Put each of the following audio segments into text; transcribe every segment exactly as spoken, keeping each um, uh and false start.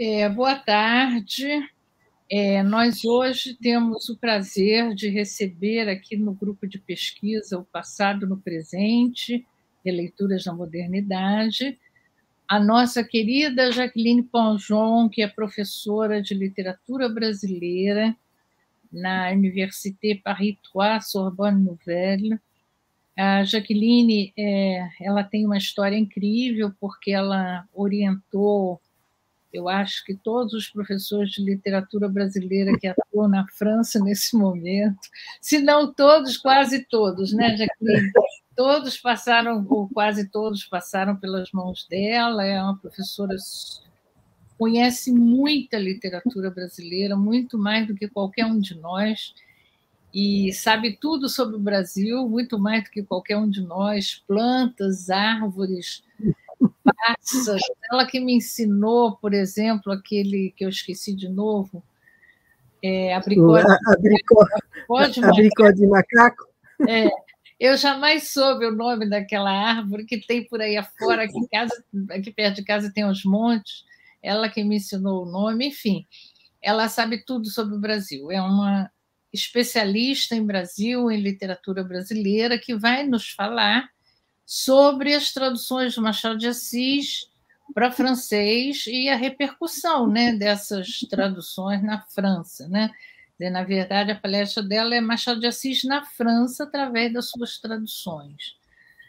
É, boa tarde. É, nós hoje temos o prazer de receber aqui no grupo de pesquisa O Passado no Presente, Releituras da Modernidade, a nossa querida Jacqueline Panjon, que é professora de literatura brasileira na Université Paris três, Sorbonne Nouvelle. A Jacqueline, é, ela tem uma história incrível, porque ela orientou, eu acho que todos os professores de literatura brasileira que atuam na França nesse momento, se não todos, quase todos, né, Jacqueline? Todos passaram, ou quase todos passaram pelas mãos dela. É uma professora que conhece muita literatura brasileira, muito mais do que qualquer um de nós, e sabe tudo sobre o Brasil, muito mais do que qualquer um de nós, plantas, árvores, pássaros. Ela que me ensinou, por exemplo, aquele que eu esqueci de novo, é, abricó, abricó, de abricó de macaco. É, eu jamais soube o nome daquela árvore que tem por aí afora, aqui em casa, aqui perto de casa tem uns montes. Ela que me ensinou o nome, enfim, ela sabe tudo sobre o Brasil. É uma especialista em Brasil, em literatura brasileira, que vai nos falar sobre as traduções do Machado de Assis para francês e a repercussão, né, dessas traduções na França, né? Na verdade, a palestra dela é Machado de Assis na França, através das suas traduções.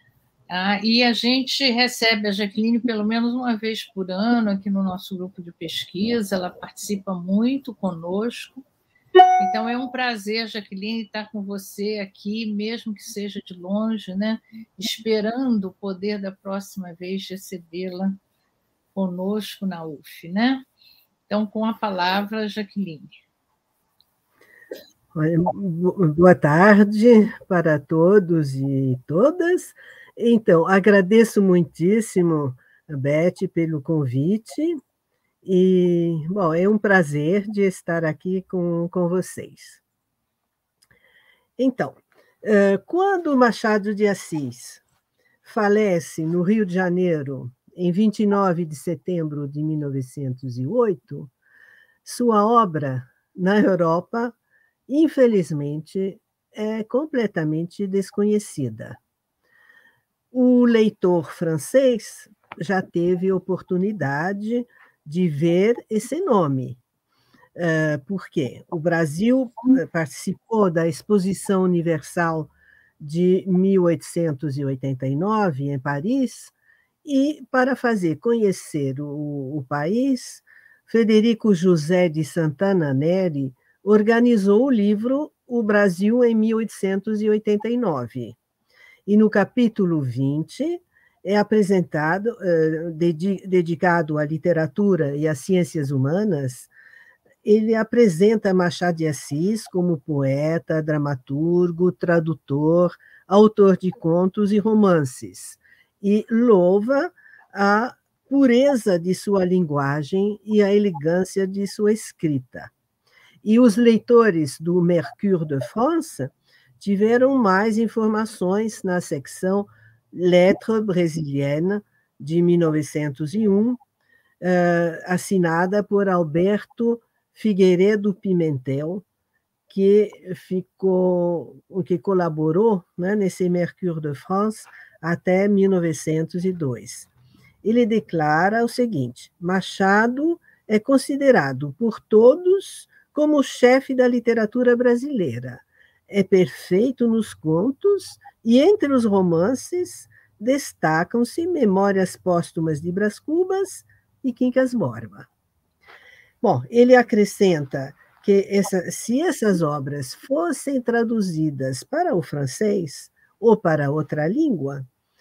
Ah, e a gente recebe a Jacqueline pelo menos uma vez por ano aqui no nosso grupo de pesquisa, ela participa muito conosco. Então, é um prazer, Jacqueline, estar com você aqui, mesmo que seja de longe, né? Esperando poder, da próxima vez, recebê-la conosco na U F, né? Então, com a palavra, Jacqueline. Boa tarde para todos e todas. Então, agradeço muitíssimo, Beth, pelo convite. E, bom, é um prazer de estar aqui com, com vocês. Então, quando Machado de Assis falece no Rio de Janeiro, em vinte e nove de setembro de mil novecentos e oito, sua obra na Europa, infelizmente, é completamente desconhecida. O leitor francês já teve oportunidade de ver esse nome. Por quê? O Brasil participou da Exposição Universal de mil oitocentos e oitenta e nove, em Paris, e, para fazer conhecer o, o país, Federico José de Santana Neri organizou o livro O Brasil em mil oitocentos e oitenta e nove. E no capítulo vinte é apresentado, eh, dedicado à literatura e às ciências humanas, ele apresenta Machado de Assis como poeta, dramaturgo, tradutor, autor de contos e romances, e louva a pureza de sua linguagem e a elegância de sua escrita. E os leitores do Mercure de France tiveram mais informações na secção Lettres Brésiliennes, de mil novecentos e um, assinada por Alberto Figueiredo Pimentel, que ficou, que colaborou, né, nesse Mercure de France até mil novecentos e dois. Ele declara o seguinte: Machado é considerado por todos como o chefe da literatura brasileira. É perfeito nos contos e entre os romances destacam-se Memórias Póstumas de Brás Cubas e Quincas Borba. Bom, ele acrescenta que essa, se essas obras fossem traduzidas para o francês ou para outra língua,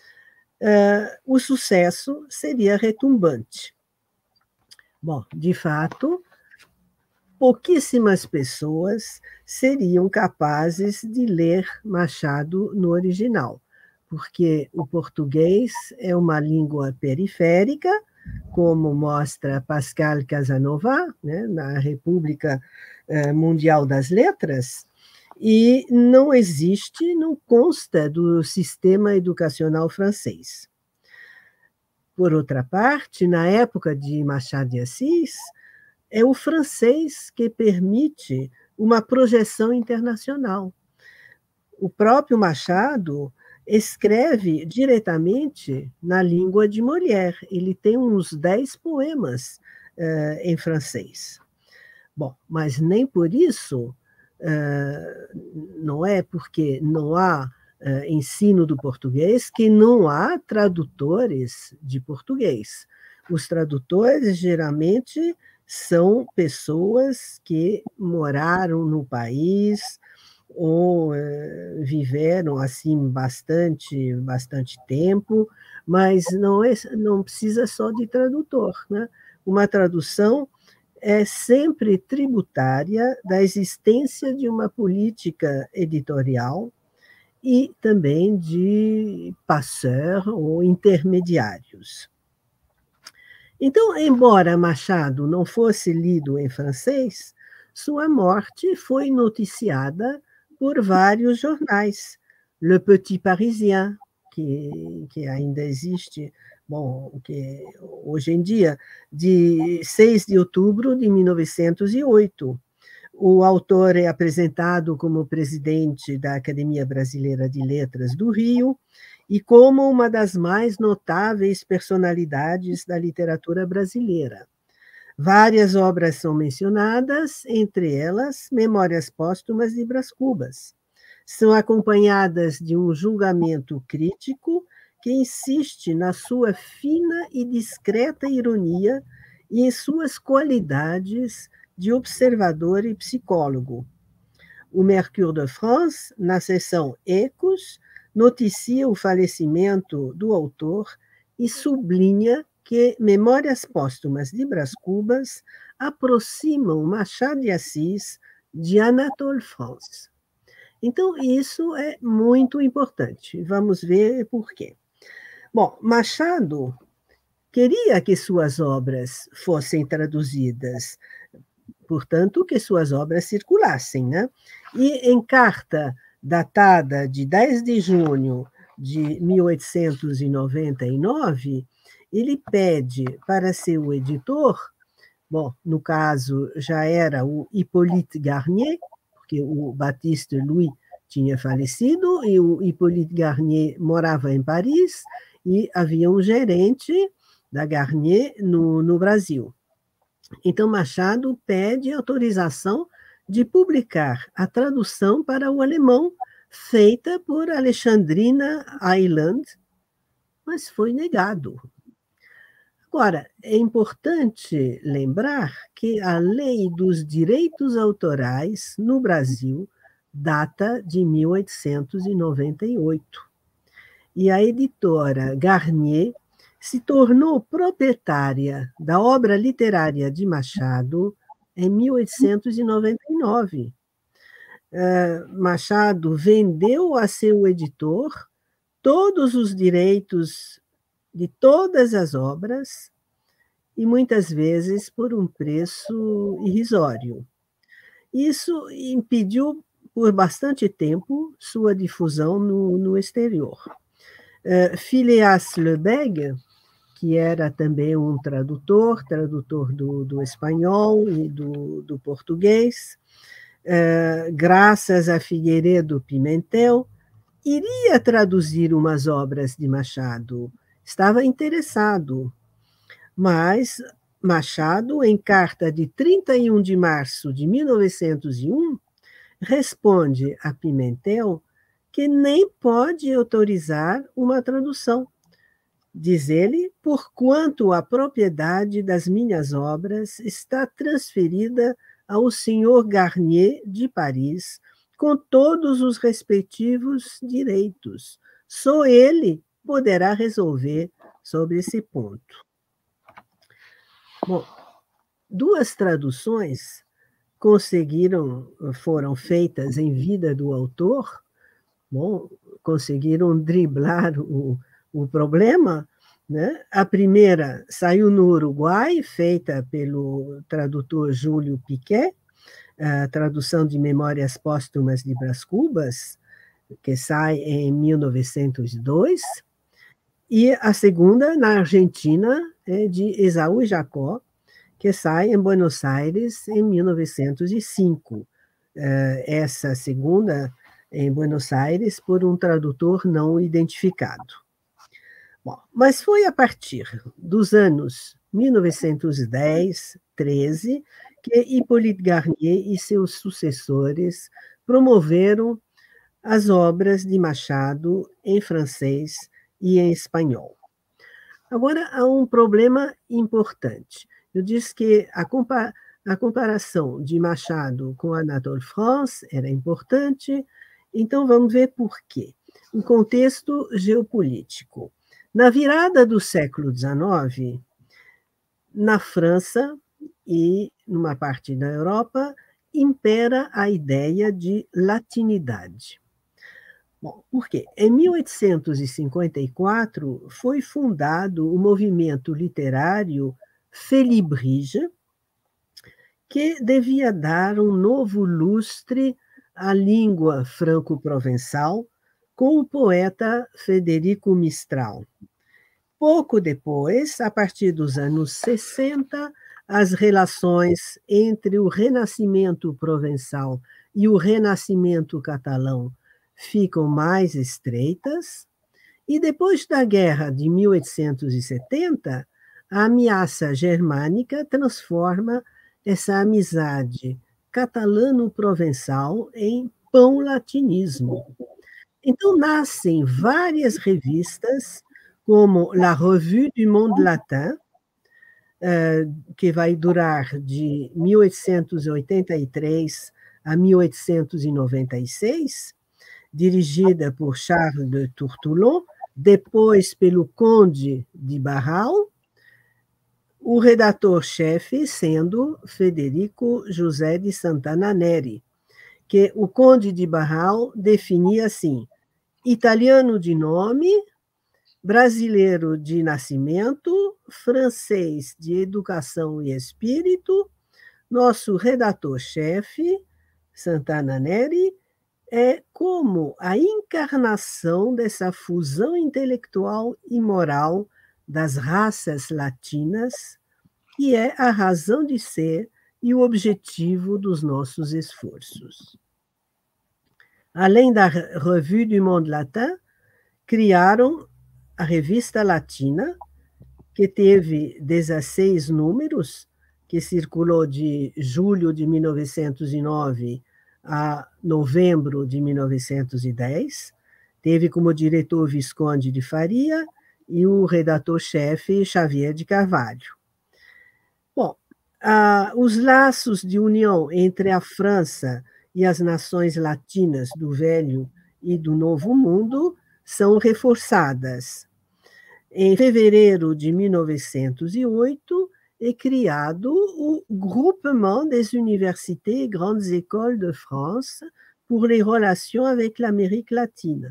uh, o sucesso seria retumbante. Bom, de fato, pouquíssimas pessoas seriam capazes de ler Machado no original, porque o português é uma língua periférica, como mostra Pascal Casanova, né, na República Mundial das Letras, e não existe, não consta do sistema educacional francês. Por outra parte, na época de Machado de Assis, é o francês que permite uma projeção internacional. O próprio Machado escreve diretamente na língua de Molière. Ele tem uns dez poemas uh, em francês. Bom, mas nem por isso, uh, não é porque não há uh, ensino do português que não há tradutores de português. Os tradutores, geralmente, são pessoas que moraram no país ou uh, viveram assim bastante, bastante tempo, mas não, é, não precisa só de tradutor, né? Uma tradução é sempre tributária da existência de uma política editorial e também de passeur ou intermediários. Então, embora Machado não fosse lido em francês, sua morte foi noticiada por vários jornais. Le Petit Parisien, que, que ainda existe, bom, que hoje em dia, de seis de outubro de mil novecentos e oito. O autor é apresentado como presidente da Academia Brasileira de Letras do Rio e como uma das mais notáveis personalidades da literatura brasileira. Várias obras são mencionadas, entre elas Memórias Póstumas de Brás Cubas. São acompanhadas de um julgamento crítico que insiste na sua fina e discreta ironia e em suas qualidades de observador e psicólogo. O Mercure de France, na seção Ecos, noticia o falecimento do autor e sublinha que Memórias Póstumas de Brás Cubas aproximam Machado de Assis de Anatole France. Então, isso é muito importante. Vamos ver por quê. Bom, Machado queria que suas obras fossem traduzidas, portanto, que suas obras circulassem, né? E em carta datada de dez de junho de mil oitocentos e noventa e nove, ele pede para seu editor, bom, no caso já era o Hippolyte Garnier, porque o Baptiste Louis tinha falecido e o Hippolyte Garnier morava em Paris e havia um gerente da Garnier no, no Brasil. Então, Machado pede autorização de publicar a tradução para o alemão feita por Alexandrina Eiland, mas foi negado. Agora, é importante lembrar que a lei dos direitos autorais no Brasil data de mil oitocentos e noventa e oito. E a editora Garnier se tornou proprietária da obra literária de Machado em mil oitocentos e noventa e nove. Uh, Machado vendeu a seu editor todos os direitos de todas as obras e muitas vezes por um preço irrisório. Isso impediu por bastante tempo sua difusão no, no exterior. Uh, Phileas Lebègue, que era também um tradutor, tradutor do, do espanhol e do, do português, uh, graças a Figueiredo Pimentel, iria traduzir umas obras de Machado, estava interessado, mas Machado, em carta de trinta e um de março de mil novecentos e um, responde a Pimentel que nem pode autorizar uma tradução. Diz ele, porquanto a propriedade das minhas obras está transferida ao senhor Garnier de Paris, com todos os respectivos direitos. Só ele poderá resolver sobre esse ponto. Bom, duas traduções conseguiram, foram feitas em vida do autor, bom, conseguiram driblar o, o problema, né? A primeira saiu no Uruguai, feita pelo tradutor Júlio Piquet, a tradução de Memórias Póstumas de Brás Cubas, que sai em mil novecentos e dois, e a segunda, na Argentina, é de Esaú Jacó, que sai em Buenos Aires em mil novecentos e cinco. Essa segunda em Buenos Aires por um tradutor não identificado. Bom, mas foi a partir dos anos mil novecentos e dez, treze, que Hippolyte Garnier e seus sucessores promoveram as obras de Machado em francês e em espanhol. Agora, há um problema importante. Eu disse que a, compa a comparação de Machado com Anatole France era importante, então vamos ver por quê. O contexto geopolítico. Na virada do século dezenove, na França e numa parte da Europa, impera a ideia de latinidade. Bom, por quê? Em mil oitocentos e cinquenta e quatro foi fundado o movimento literário Félibrige, que devia dar um novo lustre à língua franco-provençal com o poeta Federico Mistral. Pouco depois, a partir dos anos sessenta, as relações entre o Renascimento provençal e o Renascimento catalão ficam mais estreitas, e depois da Guerra de mil oitocentos e setenta, a ameaça germânica transforma essa amizade catalano-provençal em pão-latinismo. Então, nascem várias revistas, como La Revue du Monde Latin, que vai durar de mil oitocentos e oitenta e três a mil oitocentos e noventa e seis, dirigida por Charles de Tourtoulon, depois pelo Conde de Barral, o redator-chefe sendo Federico José de Santana Neri, que o Conde de Barral definia assim: italiano de nome, brasileiro de nascimento, francês de educação e espírito, nosso redator-chefe, Santana Neri, é como a encarnação dessa fusão intelectual e moral das raças latinas, que é a razão de ser e o objetivo dos nossos esforços. Além da Revue du Monde Latin, criaram a Revista Latina, que teve dezesseis números, que circulou de julho de mil novecentos e nove a novembro de mil novecentos e dez. Teve como diretor Visconde de Faria e o redator-chefe Xavier de Carvalho. Bom, ah, os laços de união entre a França e as nações latinas do Velho e do Novo Mundo são reforçadas. Em fevereiro de mil novecentos e oito, é criado o Groupement des Universités et Grandes Écoles de France pour les relations avec l'Amérique latine.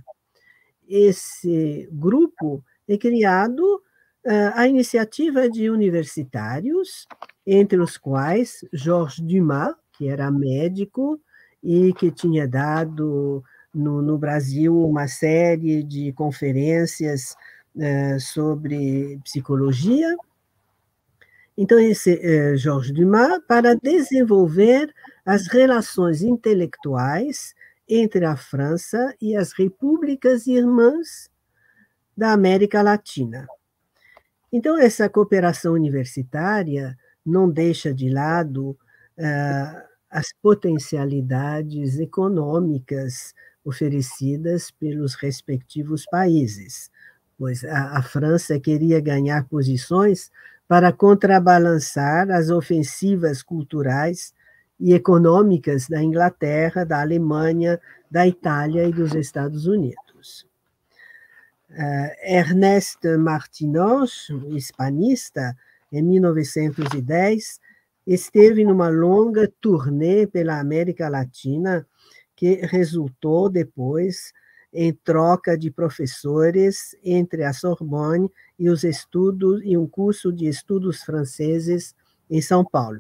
Esse grupo é criado uh, à iniciativa de universitários, entre os quais Georges Dumas, que era médico e que tinha dado no, no Brasil uma série de conferências uh, sobre psicologia. Então, esse é Georges Dumas, para desenvolver as relações intelectuais entre a França e as repúblicas irmãs da América Latina. Então, essa cooperação universitária não deixa de lado uh, as potencialidades econômicas oferecidas pelos respectivos países, pois a, a França queria ganhar posições para contrabalançar as ofensivas culturais e econômicas da Inglaterra, da Alemanha, da Itália e dos Estados Unidos. Uh, Ernest Martinoch, hispanista, em mil novecentos e dez, esteve numa longa turnê pela América Latina, que resultou depois em troca de professores entre a Sorbonne e os estudos e um curso de estudos franceses em São Paulo.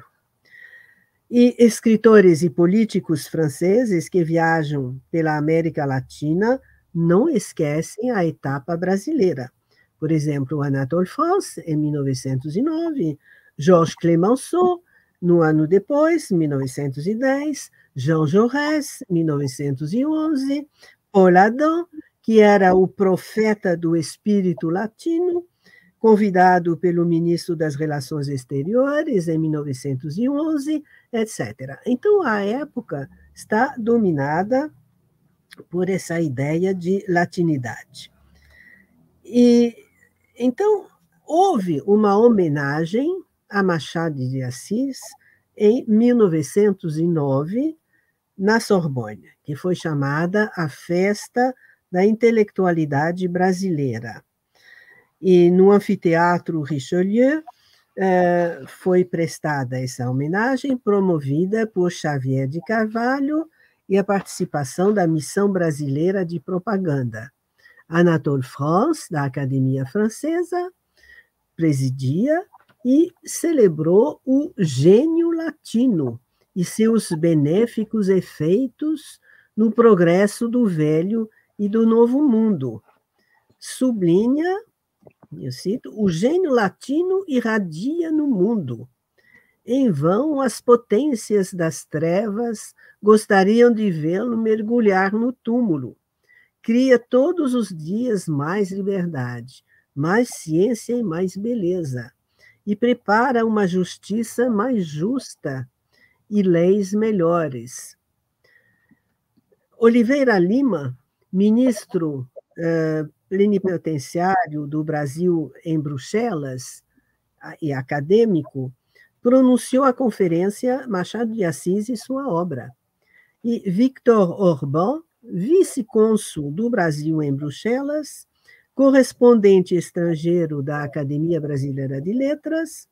E escritores e políticos franceses que viajam pela América Latina não esquecem a etapa brasileira. Por exemplo, Anatole France, em mil novecentos e nove, Georges Clemenceau, no ano depois, mil novecentos e dez, Jean Jaurès, mil novecentos e onze, Paul Adam, que era o profeta do espírito latino, convidado pelo ministro das Relações Exteriores em mil novecentos e onze, etcétera. Então, a época está dominada por essa ideia de latinidade. E, então, houve uma homenagem a Machado de Assis em mil novecentos e nove, na Sorbonne, que foi chamada a Festa da Intelectualidade Brasileira. E no Anfiteatro Richelieu foi prestada essa homenagem, promovida por Xavier de Carvalho e a participação da Missão Brasileira de Propaganda. Anatole France, da Academia Francesa, presidia e celebrou o gênio latino e seus benéficos efeitos no progresso do velho e do novo mundo. Sublinha, eu cito, o gênio latino irradia no mundo. Em vão as potências das trevas gostariam de vê-lo mergulhar no túmulo. Cria todos os dias mais liberdade, mais ciência e mais beleza, e prepara uma justiça mais justa e leis melhores. Oliveira Lima, ministro eh, plenipotenciário do Brasil em Bruxelas e acadêmico, pronunciou a conferência Machado de Assis e sua obra. E Victor Orbán, vice-cônsul do Brasil em Bruxelas, correspondente estrangeiro da Academia Brasileira de Letras,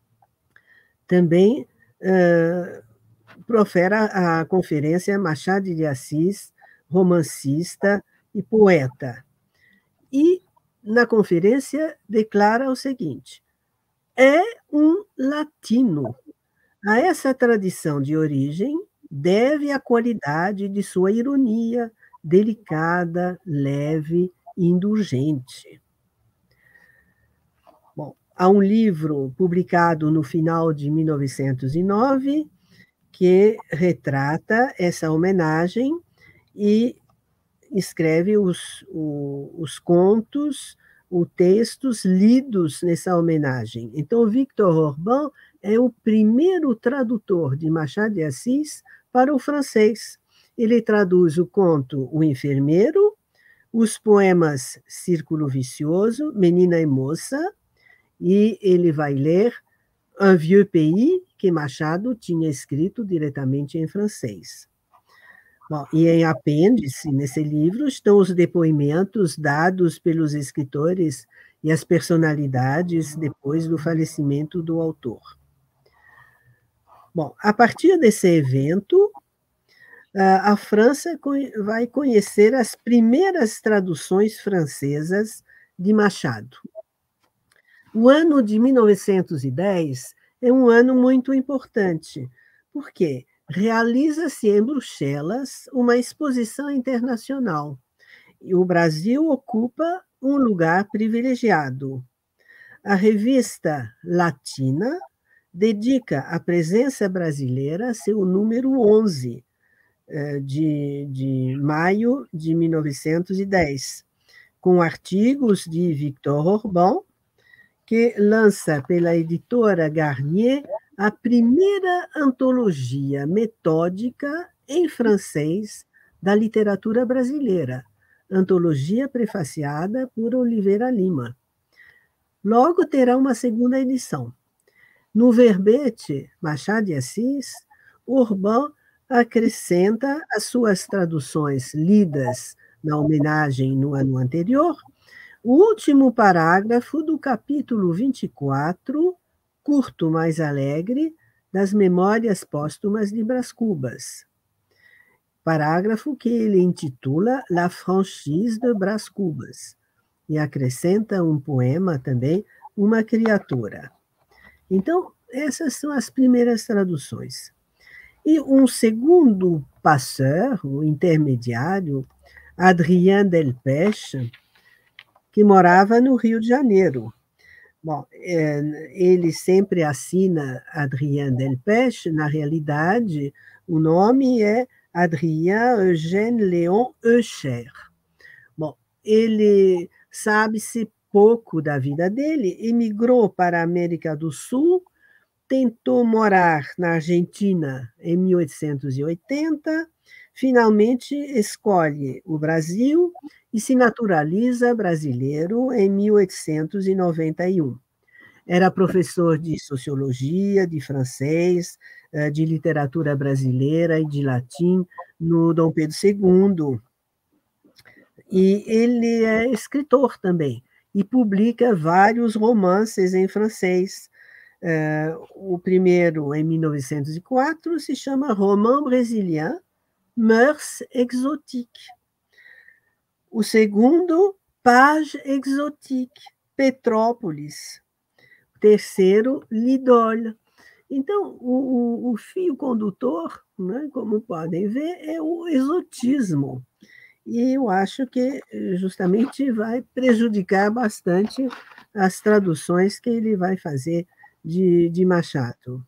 também uh, profere a conferência Machado de Assis, romancista e poeta. E, na conferência, declara o seguinte: é um latino. A essa tradição de origem deve a qualidade de sua ironia, delicada, leve e indulgente. Bom, há um livro publicado no final de mil novecentos e nove que retrata essa homenagem e escreve os, os, os contos, os textos lidos nessa homenagem. Então, Victor Orbán é o primeiro tradutor de Machado de Assis para o francês. Ele traduz o conto O Enfermeiro, os poemas Círculo Vicioso, Menina e Moça, e ele vai ler Un Vieux Pays, que Machado tinha escrito diretamente em francês. Bom, e em apêndice, nesse livro, estão os depoimentos dados pelos escritores e as personalidades depois do falecimento do autor. Bom, a partir desse evento, a França vai conhecer as primeiras traduções francesas de Machado. O ano de mil novecentos e dez é um ano muito importante, porque realiza-se em Bruxelas uma exposição internacional e o Brasil ocupa um lugar privilegiado. A revista Latina dedica à presença brasileira seu número onze, de, de maio de mil novecentos e dez, com artigos de Victor Orbán, que lança pela editora Garnier a primeira antologia metódica em francês da literatura brasileira, antologia prefaciada por Oliveira Lima. Logo terá uma segunda edição. No verbete Machado de Assis, Orbán acrescenta as suas traduções lidas na homenagem no ano anterior, o último parágrafo do capítulo vinte e quatro, curto mais alegre, das Memórias Póstumas de Brás Cubas. Parágrafo que ele intitula La Franchise de Brás Cubas, e acrescenta um poema também, Uma Criatura. Então, essas são as primeiras traduções. E um segundo passeur, o intermediário, Adrien Delpech, que morava no Rio de Janeiro, Bom, ele sempre assina Adrien Delpech, na realidade, o nome é Adrien Eugène Léon Eucher. Bom, ele sabe-se pouco da vida dele, emigrou para a América do Sul, tentou morar na Argentina em mil oitocentos e oitenta, finalmente escolhe o Brasil e se naturaliza brasileiro em mil oitocentos e noventa e um. Era professor de sociologia, de francês, de literatura brasileira e de latim no Dom Pedro segundo. E ele é escritor também e publica vários romances em francês. O primeiro, em mil novecentos e quatro, se chama Roman Brésilien, Mœurs Exotiques. O segundo, Page Exotique, Petrópolis. O terceiro, L'Idole. Então, o, o, o fio condutor, né, como podem ver, é o exotismo. E eu acho que justamente vai prejudicar bastante as traduções que ele vai fazer de, de Machado.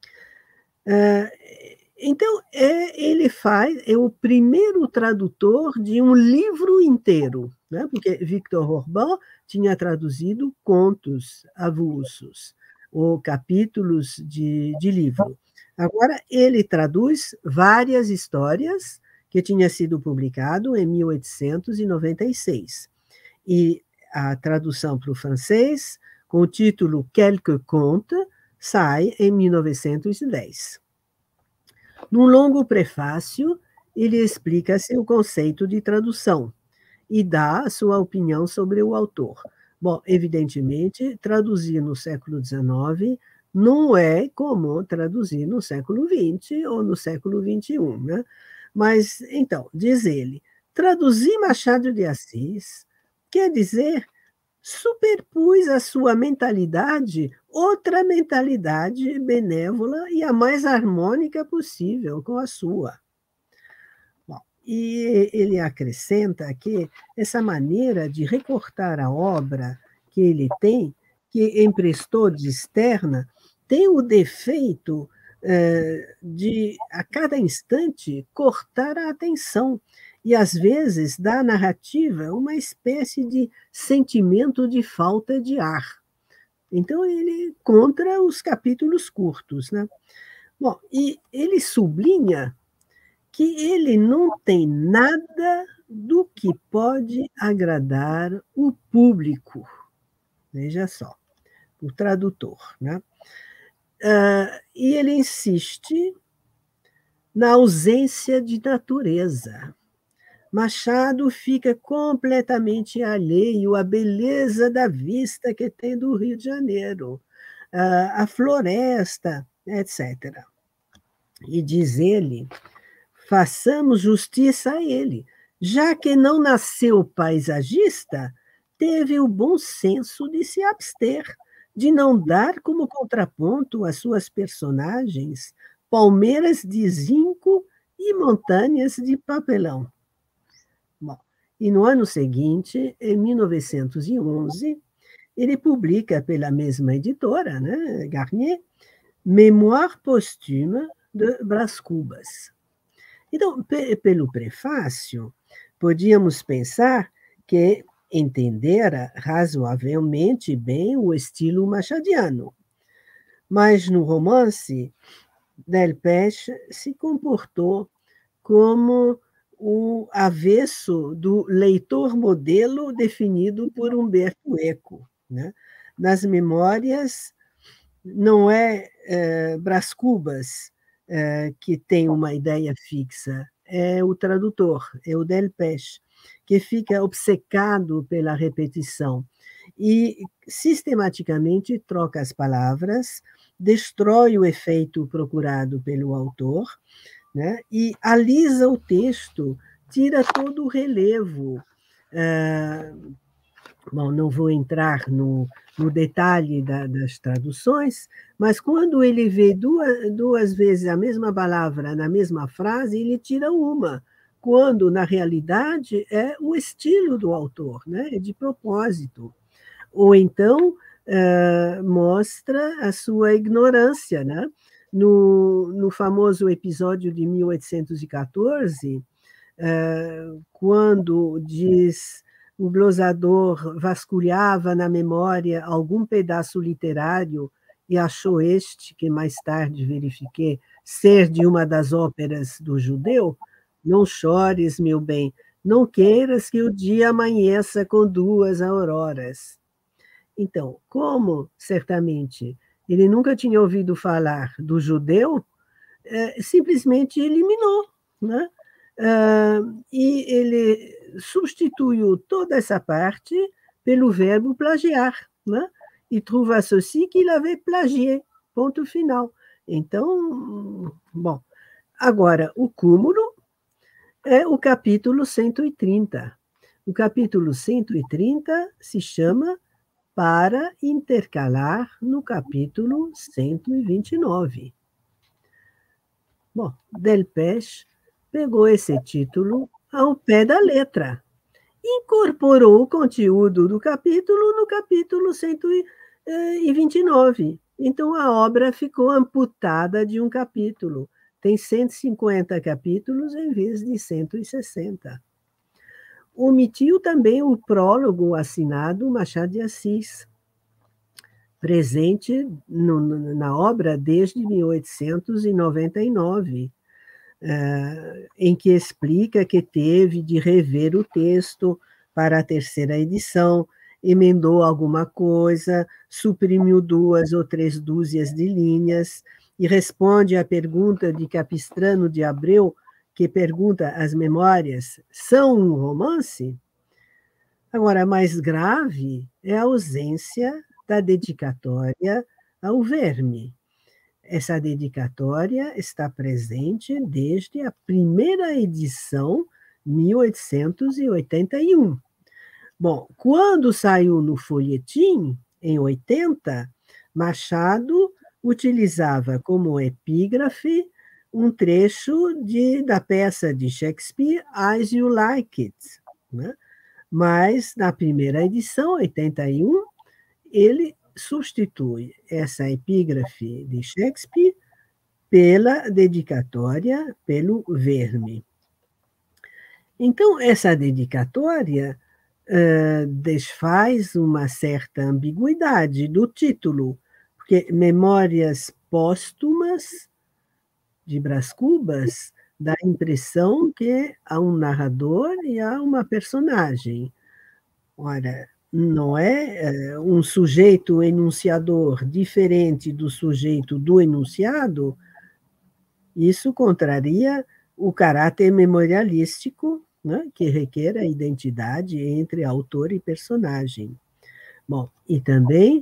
Então, é, ele faz, é o primeiro tradutor de um livro inteiro, né? Porque Victor Orbán tinha traduzido contos avulsos, ou capítulos de, de livro. Agora, ele traduz várias histórias que tinha sido publicado em mil oitocentos e noventa e seis. E a tradução para o francês, com o título Quelques contes, sai em mil novecentos e dez. Num longo prefácio, ele explica seu conceito de tradução e dá a sua opinião sobre o autor. Bom, evidentemente, traduzir no século dezenove não é como traduzir no século vinte ou no século vinte e um, né? Mas, então, diz ele, traduzir Machado de Assis quer dizer superpus à sua mentalidade outra mentalidade benévola e a mais harmônica possível com a sua. Bom, e ele acrescenta que essa maneira de recortar a obra que ele tem, que emprestou de externa, tem o defeito de, a cada instante, cortar a atenção e, às vezes, dar à narrativa uma espécie de sentimento de falta de ar. Então, ele contra os capítulos curtos, né? Bom, e ele sublinha que ele não tem nada do que pode agradar o público. Veja só, o tradutor, né? Uh, e ele insiste na ausência de natureza. Machado fica completamente alheio à beleza da vista que tem do Rio de Janeiro, uh, a floresta, etcétera. E diz ele, façamos justiça a ele, já que não nasceu paisagista, teve o bom senso de se abster, de não dar como contraponto às suas personagens palmeiras de zinco e montanhas de papelão. Bom, e no ano seguinte, em mil novecentos e onze, ele publica pela mesma editora, né, Garnier, Mémoire posthume de Brás Cubas. Então, pelo prefácio, podíamos pensar que entendera razoavelmente bem o estilo machadiano. Mas no romance, Delpech se comportou como o avesso do leitor modelo definido por Humberto Eco, né? Nas memórias, não é, é Brás Cubas é, que tem uma ideia fixa, é o tradutor, é o Delpech, que fica obcecado pela repetição e sistematicamente troca as palavras, destrói o efeito procurado pelo autor, né, e alisa o texto, tira todo o relevo. Ah, bom, não vou entrar no, no detalhe da, das traduções, mas quando ele vê duas, duas vezes a mesma palavra na mesma frase, ele tira uma, quando, na realidade, é o estilo do autor, né? É de propósito. Ou então, uh, mostra a sua ignorância, né? No, no famoso episódio de mil oitocentos e quatorze, uh, quando diz o glosador vasculhava na memória algum pedaço literário e achou este, que mais tarde verifiquei, ser de uma das óperas do judeu, não chores, meu bem, não queiras que o dia amanheça com duas auroras. Então, como, certamente, ele nunca tinha ouvido falar do judeu, é, simplesmente eliminou, né? Uh, e ele substituiu toda essa parte pelo verbo plagiar, né? E trouva ceci qu'il avait plagié, ponto final. Então, bom, agora, o cúmulo é o capítulo cento e trinta. O capítulo cento e trinta se chama Para intercalar no capítulo cento e vinte e nove. Bom, Delpech pegou esse título ao pé da letra, incorporou o conteúdo do capítulo no capítulo cento e vinte e nove. Então, a obra ficou amputada de um capítulo. Tem cento e cinquenta capítulos em vez de cento e sessenta. Omitiu também o prólogo assinado Machado de Assis, presente no, na obra desde mil oitocentos e noventa e nove, uh, em que explica que teve de rever o texto para a terceira edição, emendou alguma coisa, suprimiu duas ou três dúzias de linhas e responde à pergunta de Capistrano de Abreu, que pergunta: as memórias são um romance? Agora, mais grave é a ausência da dedicatória ao verme. Essa dedicatória está presente desde a primeira edição, mil oitocentos e oitenta e um. Bom, quando saiu no folhetim, em oitenta, Machado utilizava como epígrafe um trecho de, da peça de Shakespeare, As You Like It, né? Mas, na primeira edição, oitenta e um, ele substitui essa epígrafe de Shakespeare pela dedicatória, pelo verme. Então, essa dedicatória uh, desfaz uma certa ambiguidade do título, porque Memórias Póstumas de Brás Cubas dá a impressão que há um narrador e há uma personagem. Ora, não é um sujeito enunciador diferente do sujeito do enunciado? Isso contraria o caráter memorialístico, né, que requer a identidade entre autor e personagem. Bom, e também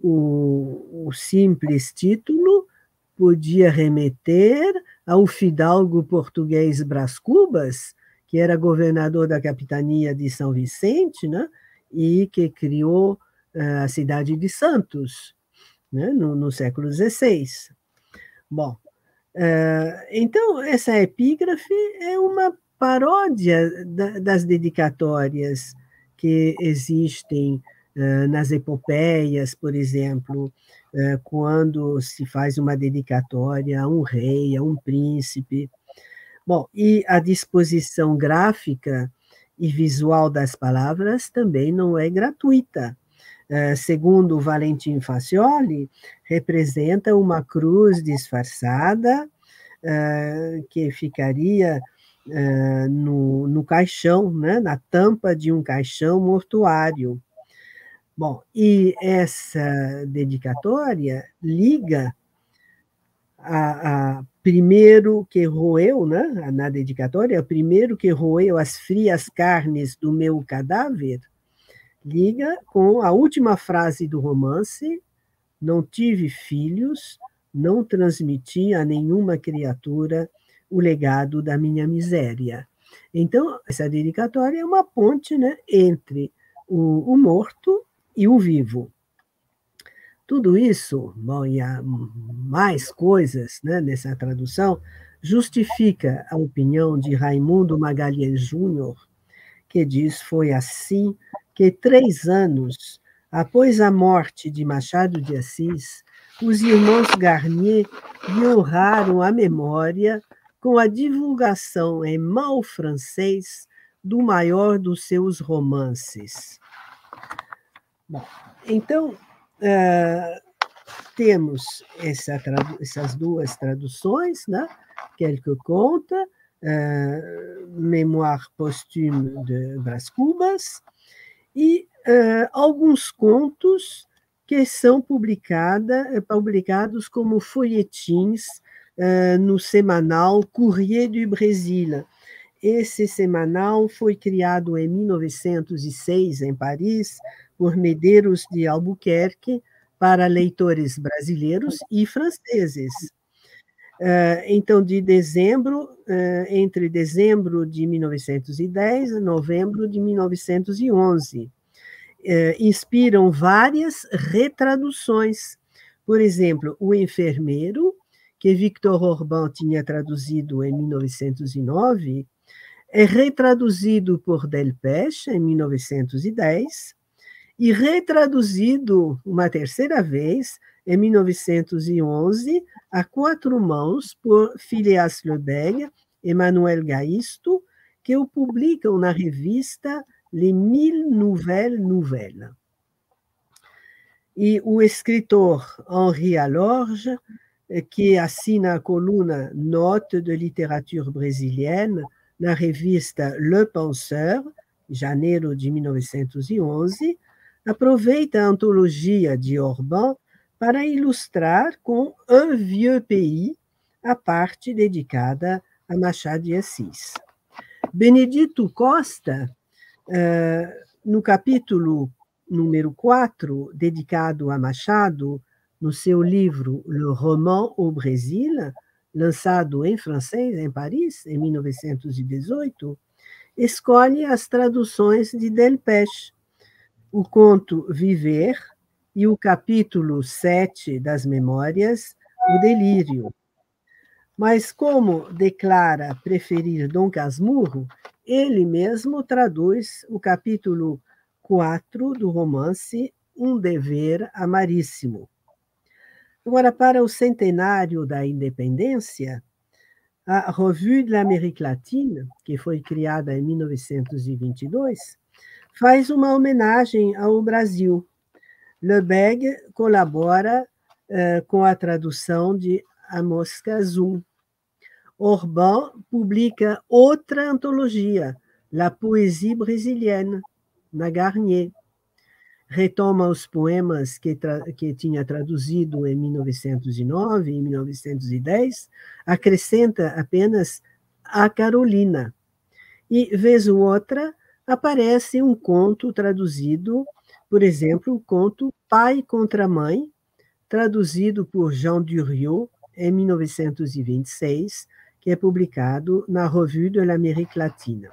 o, o simples título podia remeter ao fidalgo português Brás Cubas, que era governador da capitania de São Vicente, né, e que criou uh, a cidade de Santos, né, no, no século dezesseis. Bom, uh, então, essa epígrafe é uma paródia da, das dedicatórias que existem uh, nas epopeias, por exemplo, uh, quando se faz uma dedicatória a um rei, a um príncipe. Bom, e a disposição gráfica e visual das palavras também não é gratuita. Uh, segundo Valentim Facioli, representa uma cruz disfarçada uh, que ficaria uh, no, no caixão, né, na tampa de um caixão mortuário. Bom, e essa dedicatória liga a, a primeiro que roeu, né, na dedicatória, o primeiro que roeu as frias carnes do meu cadáver, liga com a última frase do romance: não tive filhos, não transmiti a nenhuma criatura o legado da minha miséria. Então, essa dedicatória é uma ponte, né, entre o, o morto e o vivo. Tudo isso, bom, e há mais coisas, né, nessa tradução, justifica a opinião de Raimundo Magalhães Júnior, que diz: foi assim que três anos Após a morte de Machado de Assis, os irmãos Garnier lhe honraram a memória com a divulgação em mal francês do maior dos seus romances. Bom, então, uh, temos essa, essas duas traduções, né? Quelques contes, uh, Mémoire posthume de Brás Cubas, e uh, alguns contos que são publicada, publicados como folhetins uh, no semanal Courrier du Brésil. Esse semanal foi criado em mil novecentos e seis, em Paris, por Medeiros de Albuquerque, para leitores brasileiros e franceses. Então, de dezembro, entre dezembro de mil novecentos e dez e novembro de mil novecentos e onze. Inspiram várias retraduções. Por exemplo, O Enfermeiro, que Victor Orban tinha traduzido em mil novecentos e nove, é retraduzido por Delpech em mil novecentos e dez e retraduzido uma terceira vez em mil novecentos e onze a quatro mãos por Phileas Lebel e Manuel Gaisto, que o publicam na revista Les Mille Nouvelles Nouvelles. E o escritor Henri Alorge, que assina a coluna Note de littérature brésilienne na revista Le Penseur, janeiro de mil novecentos e onze, aproveita a antologia de Orban para ilustrar com Un Vieux Pays a parte dedicada a Machado de Assis. Benedito Costa, no capítulo número quatro, dedicado a Machado, no seu livro Le Roman au Brésil, lançado em francês em Paris, em mil novecentos e dezoito, escolhe as traduções de Delpech, o conto Viver e o capítulo sete das Memórias, O Delírio. Mas, como declara preferir Dom Casmurro, ele mesmo traduz o capítulo quatro do romance Um Dever Amaríssimo. Agora, para o centenário da independência, a Revue de l'Amérique Latine, que foi criada em mil novecentos e vinte e dois, faz uma homenagem ao Brasil. Lebel colabora uh, com a tradução de A Mosca Azul. Orban publica outra antologia, La Poésie Brésilienne, na Garnier. Retoma os poemas que, que tinha traduzido em mil novecentos e nove e mil novecentos e dez, acrescenta apenas A Carolina. E, vez ou outra, aparece um conto traduzido, por exemplo, o conto Pai contra Mãe, traduzido por Jean Durieux em mil novecentos e vinte e seis, que é publicado na Revue de l'Amérique Latine.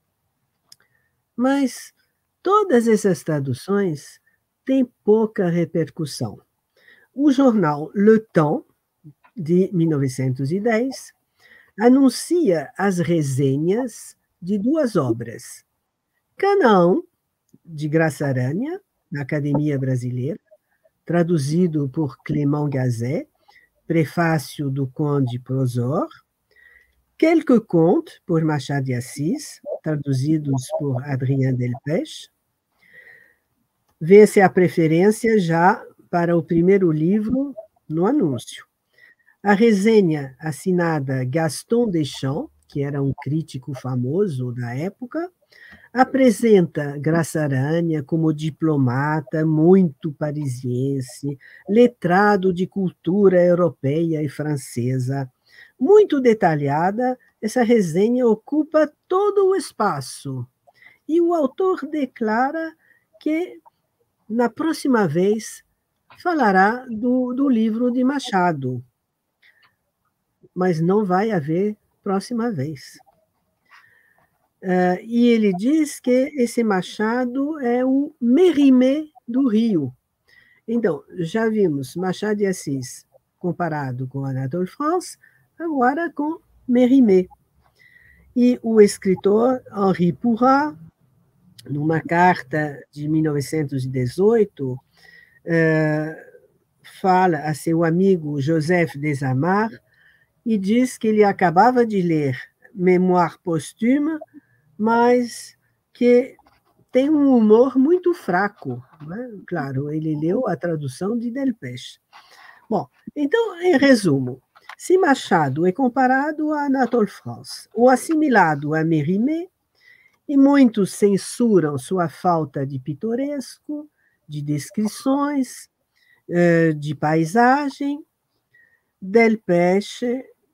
Mas todas essas traduções têm pouca repercussão. O jornal Le Temps, de mil novecentos e dez, anuncia as resenhas de duas obras. Canaã, de Graça Aranha, na Academia Brasileira, traduzido por Clément Gazet, prefácio do Conde Prosor. Quelques contes, por Machado de Assis, traduzidos por Adrien Delpech. Vê-se a preferência já para o primeiro livro no anúncio. A resenha assinada Gaston Deschamps, que era um crítico famoso da época, apresenta Graça Aranha como diplomata muito parisiense, letrado de cultura europeia e francesa. Muito detalhada, essa resenha ocupa todo o espaço. E o autor declara que, na próxima vez, falará do, do livro de Machado. Mas não vai haver próxima vez. Uh, e ele diz que esse Machado é o Mérimée do Rio. Então, já vimos Machado de Assis comparado com Anatole France, agora com Mérimée. E o escritor Henri Pourrat numa carta de mil novecentos e dezoito, fala a seu amigo Joseph Desamart e diz que ele acabava de ler Mémoire Posthume, mas que tem um humor muito fraco. Né? Claro, ele leu a tradução de Delpech. Bom, então, em resumo, se Machado é comparado a Anatole France ou assimilado a Mérimée, e muitos censuram sua falta de pitoresco, de descrições, de paisagem, Delpech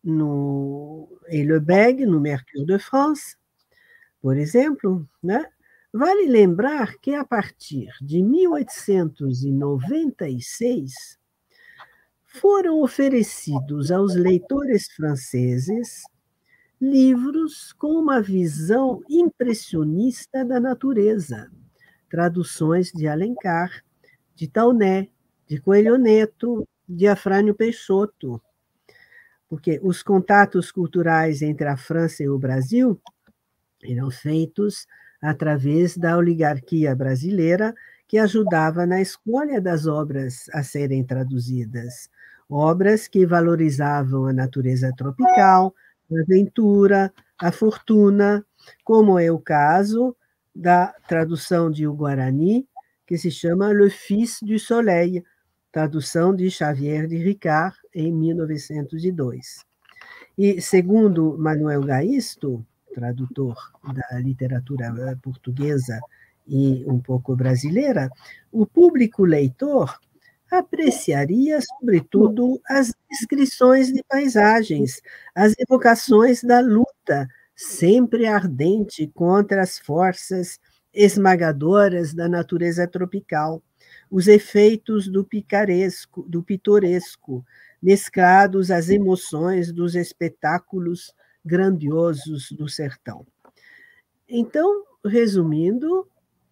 no, e Le Bègue, no Mercure de France, por exemplo, né? Vale lembrar que, a partir de mil oitocentos e noventa e seis, foram oferecidos aos leitores franceses livros com uma visão impressionista da natureza, traduções de Alencar, de Tauné, de Coelho Neto, de Afrânio Peixoto, porque os contatos culturais entre a França e o Brasil eram feitos através da oligarquia brasileira, que ajudava na escolha das obras a serem traduzidas, obras que valorizavam a natureza tropical, a aventura, a fortuna, como é o caso da tradução de O Guarani, que se chama Le Fils du Soleil, tradução de Xavier de Ricard, em mil novecentos e dois. E, segundo Manuel Gaisto, tradutor da literatura portuguesa e um pouco brasileira, o público leitor apreciaria, sobretudo, as descrições de paisagens, as evocações da luta, sempre ardente contra as forças esmagadoras da natureza tropical, os efeitos do picaresco, do pitoresco, mesclados às emoções dos espetáculos grandiosos do sertão. Então, resumindo,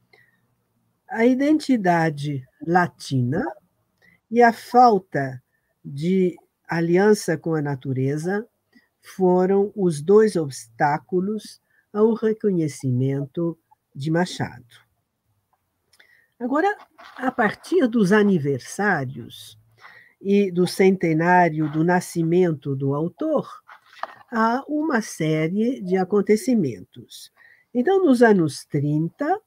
a identidade latina e a falta de aliança com a natureza foram os dois obstáculos ao reconhecimento de Machado. Agora, a partir dos aniversários e do centenário do nascimento do autor, há uma série de acontecimentos. Então, nos anos trinta,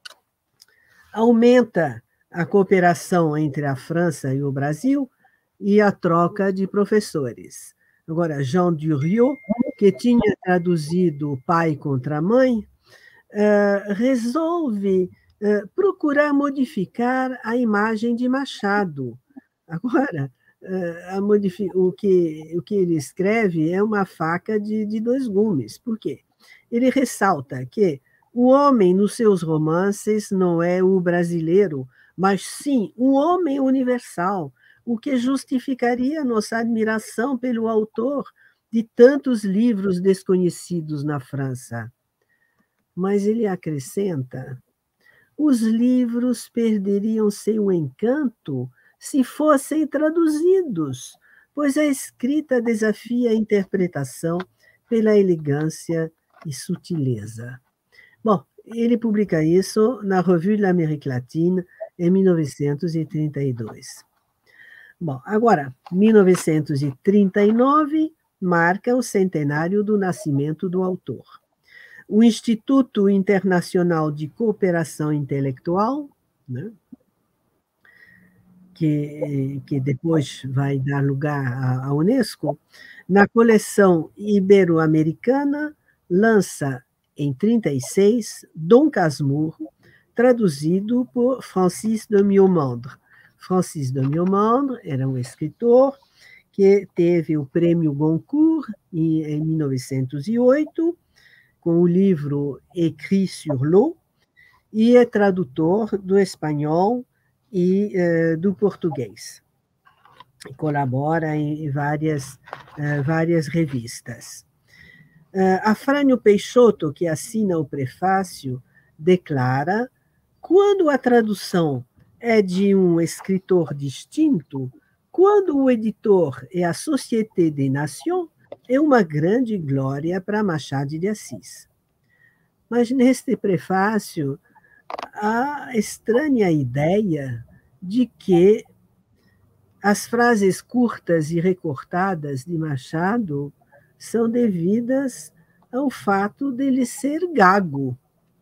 aumenta a cooperação entre a França e o Brasil e a troca de professores. Agora, Jean Durieux, que tinha traduzido Pai contra Mãe, resolve procurar modificar a imagem de Machado. Agora, a modifi- o, que, o que ele escreve é uma faca de, de dois gumes. Por quê? Ele ressalta que o homem, nos seus romances, não é o brasileiro, mas sim um homem universal, o que justificaria nossa admiração pelo autor de tantos livros desconhecidos na França. Mas ele acrescenta: os livros perderiam seu encanto se fossem traduzidos, pois a escrita desafia a interpretação pela elegância e sutileza. Bom, ele publica isso na Revue de l'Amérique Latine, em mil novecentos e trinta e dois. Bom, agora, mil novecentos e trinta e nove marca o centenário do nascimento do autor. O Instituto Internacional de Cooperação Intelectual, né, que, que depois vai dar lugar à, à Unesco, na coleção ibero-americana, lança, em trinta e seis, Dom Casmurro, traduzido por Francis de Miomandre. Francis de Miomandre era um escritor que teve o prêmio Goncourt em, em mil novecentos e oito, com o livro Écrit sur l'eau, e é tradutor do espanhol e uh, do português. Colabora em várias, uh, várias revistas. Uh, Afrânio Peixoto, que assina o prefácio, declara: quando a tradução é de um escritor distinto, quando o editor é a Société des Nations, é uma grande glória para Machado de Assis. Mas neste prefácio, a estranha ideia de que as frases curtas e recortadas de Machado são devidas ao fato dele ser gago.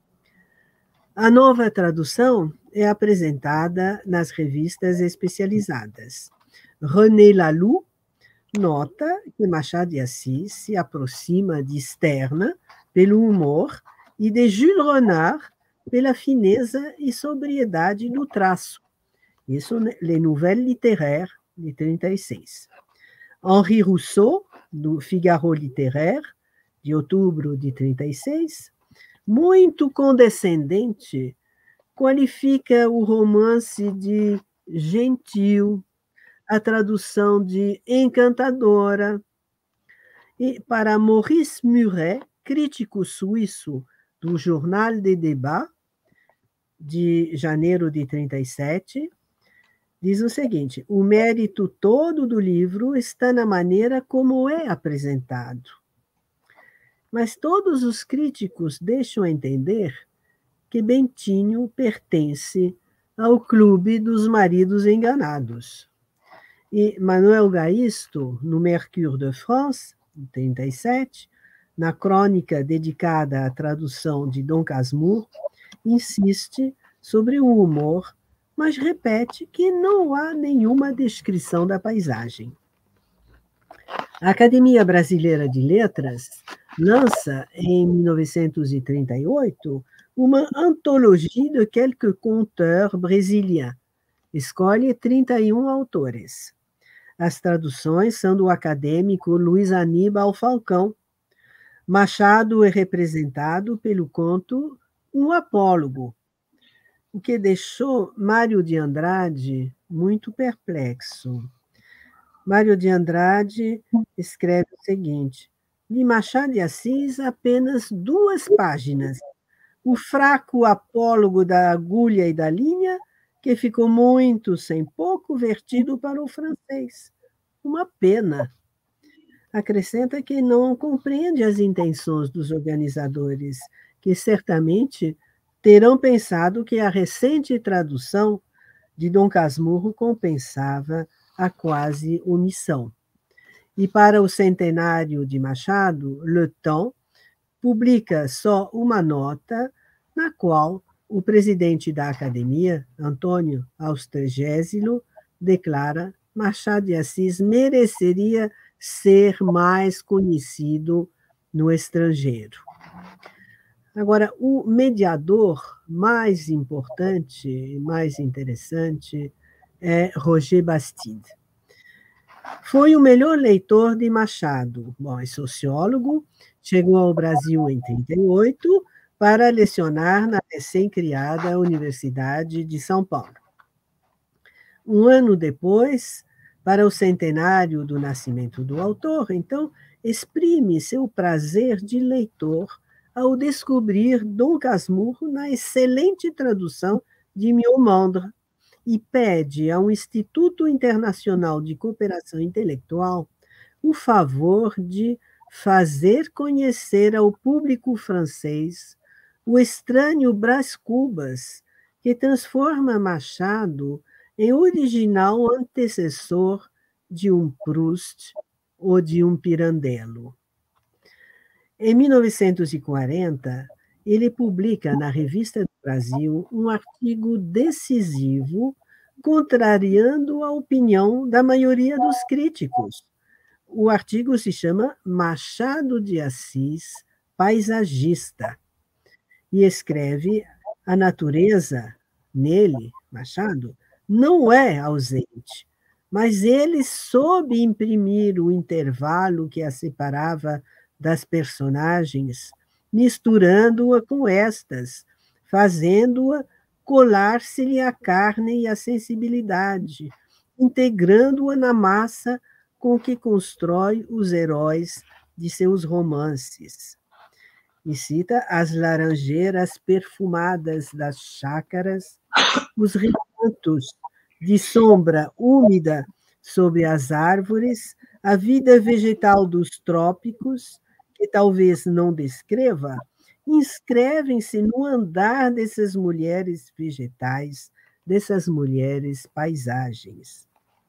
A nova tradução é apresentada nas revistas especializadas. René Laloux nota que Machado de Assis se aproxima de Sterne pelo humor e de Jules Renard pela fineza e sobriedade do traço. Isso, Les Nouvelles Littéraires, de trinta e seis. Henri Rousseau, do Figaro Littéraire, de outubro de trinta e seis, muito condescendente, qualifica o romance de gentil, a tradução de encantadora. E para Maurice Muret, crítico suíço do Journal des Débats, de janeiro de trinta e sete, diz o seguinte: o mérito todo do livro está na maneira como é apresentado. Mas todos os críticos deixam entender que Bentinho pertence ao clube dos maridos enganados. E Manuel Gaisto, no Mercure de France, em trinta e sete, na crônica dedicada à tradução de Dom Casmurro, insiste sobre o humor, mas repete que não há nenhuma descrição da paisagem. A Academia Brasileira de Letras lança, em mil novecentos e trinta e oito, uma anthologie de quelques conteurs brésiliens. Escolhe trinta e um autores. As traduções são do acadêmico Luiz Aníbal Falcão. Machado é representado pelo conto Um Apólogo, o que deixou Mário de Andrade muito perplexo. Mário de Andrade escreve o seguinte: de Machado de Assis, apenas duas páginas. O fraco apólogo da agulha e da linha, que ficou muito, sem pouco, vertido para o francês. Uma pena. Acrescenta que não compreende as intenções dos organizadores, que certamente terão pensado que a recente tradução de Dom Casmurro compensava a quase omissão. E para o centenário de Machado, Le Temps publica só uma nota na qual o presidente da Academia, Antônio Austergésilo, declara Machado de Assis mereceria ser mais conhecido no estrangeiro. Agora, o mediador mais importante, mais interessante, é Roger Bastide. Foi o melhor leitor de Machado. Bom, é sociólogo, chegou ao Brasil em trinta e oito para lecionar na recém-criada Universidade de São Paulo. Um ano depois, para o centenário do nascimento do autor, então, exprime seu prazer de leitor ao descobrir Dom Casmurro na excelente tradução de Miomandre e pede ao Instituto Internacional de Cooperação Intelectual o favor de fazer conhecer ao público francês o estranho Brás Cubas, que transforma Machado em original antecessor de um Proust ou de um Pirandello. Em mil novecentos e quarenta, ele publica na Revista do Brasil um artigo decisivo contrariando a opinião da maioria dos críticos. O artigo se chama Machado de Assis, paisagista, e escreve: a natureza, nele, Machado, não é ausente, mas ele soube imprimir o intervalo que a separava das personagens, misturando-a com estas, fazendo-a colar-se-lhe a carne e a sensibilidade, integrando-a na massa com que constrói os heróis de seus romances. E cita as laranjeiras perfumadas das chácaras, os recantos de sombra úmida sob as árvores, a vida vegetal dos trópicos, que talvez não descreva, inscrevem-se no andar dessas mulheres vegetais, dessas mulheres paisagens.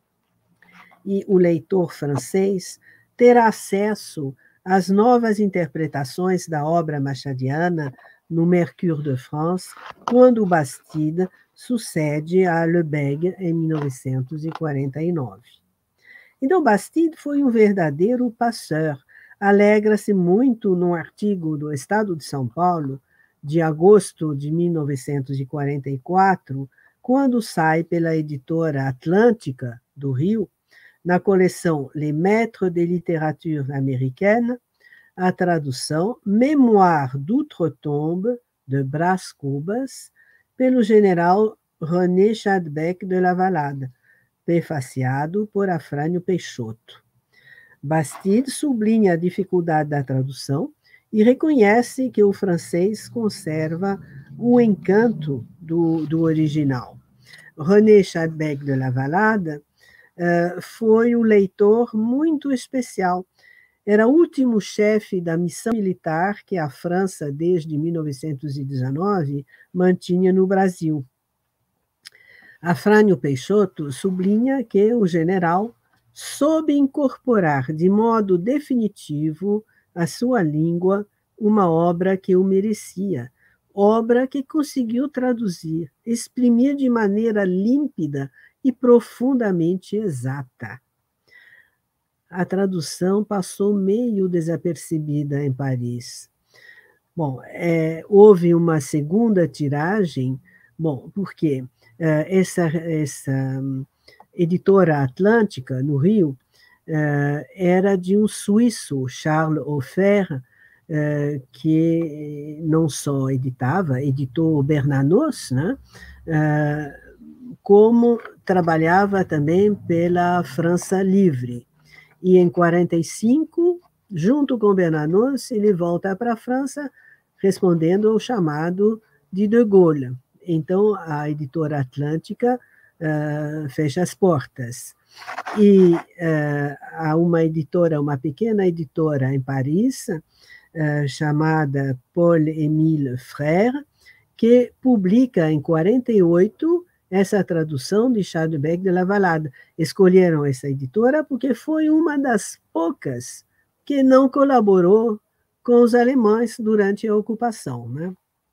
E o leitor francês terá acesso às novas interpretações da obra machadiana no Mercure de France, quando Bastide sucede a Le Bègue em mil novecentos e quarenta e nove. Então, Bastide foi um verdadeiro passeur. Alegra-se muito num artigo do Estado de São Paulo, de agosto de mil novecentos e quarenta e quatro, quando sai pela editora Atlântica, do Rio, na coleção Les Maîtres de littérature américaine, a tradução Mémoire d'Outre-Tombe, de Brás Cubas, pelo general René Chadbec de la Valade, prefaciado por Afrânio Peixoto. Bastide sublinha a dificuldade da tradução e reconhece que o francês conserva o encanto do, do original. René Chadbec de la Valade uh, foi um leitor muito especial. Era o último chefe da missão militar que a França, desde mil novecentos e dezenove, mantinha no Brasil. Afrânio Peixoto sublinha que o general soube incorporar de modo definitivo à sua língua uma obra que o merecia, obra que conseguiu traduzir, exprimir de maneira límpida e profundamente exata. A tradução passou meio desapercebida em Paris. Bom, é, houve uma segunda tiragem, bom, porque é, essa, essa editora Atlântica, no Rio, é, era de um suíço, Charles Ofer, é, que não só editava, editou Bernanos, né, é, como trabalhava também pela França Livre. E em quarenta e cinco, junto com Bernanos, ele volta para a França, respondendo ao chamado de De Gaulle. Então, a editora Atlântica uh, fecha as portas. E uh, há uma editora, uma pequena editora em Paris, uh, chamada Paul-Émile Frère, que publica em quarenta e oito essa tradução de Chadbec de la Valade. Escolheram essa editora porque foi uma das poucas que não colaborou com os alemães durante a ocupação, né?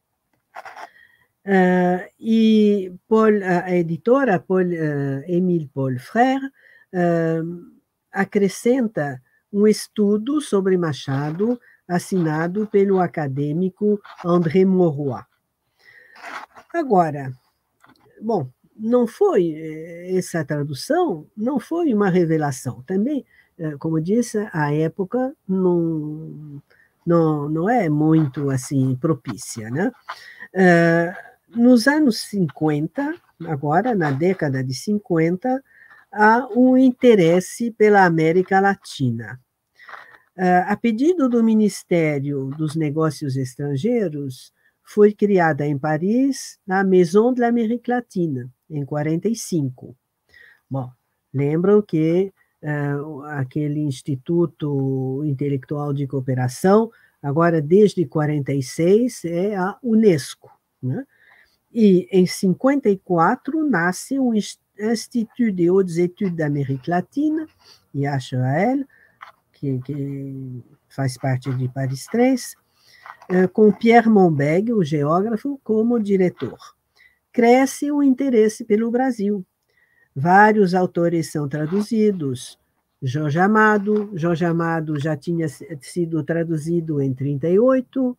Uh, e Paul, a editora Paul-Émile uh, Paul Frère uh, acrescenta um estudo sobre Machado assinado pelo acadêmico André Maurois. Agora, bom, não foi, essa tradução não foi uma revelação. Também, como disse, a época não, não, não é muito assim propícia, né? Nos anos cinquenta, agora na década de cinquenta, há um interesse pela América Latina. A pedido do Ministério dos Negócios Estrangeiros, foi criada em Paris a Maison de l'Amérique Latine, em quarenta e cinco. Bom, lembram que uh, aquele Instituto Intelectual de Cooperação, agora desde quarenta e seis, é a Unesco, né? E em cinquenta e quatro nasce o Institut des Hautes Études d'Amérique Latine, I H A L, que, que faz parte de Paris três, com Pierre Monbeg, o geógrafo, como diretor. Cresce o interesse pelo Brasil. Vários autores são traduzidos. Jorge Amado, Jorge Amado já tinha sido traduzido em trinta e oito,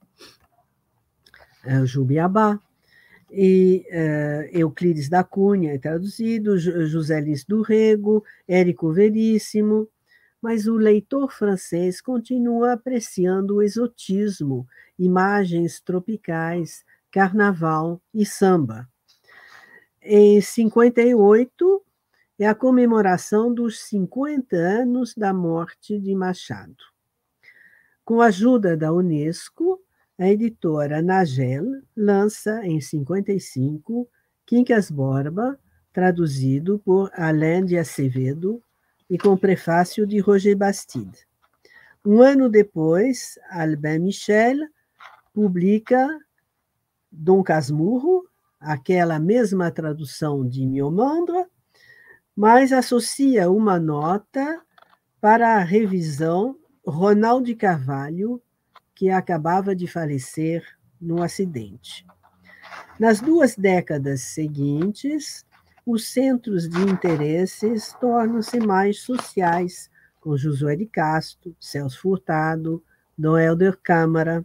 Jubiabá, e uh, Euclides da Cunha é traduzido, José Lins do Rego, Érico Veríssimo, mas o leitor francês continua apreciando o exotismo, imagens tropicais, carnaval e samba. Em cinquenta e oito, é a comemoração dos cinquenta anos da morte de Machado. Com a ajuda da Unesco, a editora Nagel lança, em cinquenta e cinco, Quincas Borba, traduzido por Alain de Acevedo e com prefácio de Roger Bastide. Um ano depois, Albin Michel publica Dom Casmurro, aquela mesma tradução de Miomandre, mas associa uma nota para a revisão Ronald de Carvalho, que acabava de falecer num acidente. Nas duas décadas seguintes, os centros de interesses tornam-se mais sociais, com Josué de Castro, Celso Furtado, Dom Helder Câmara.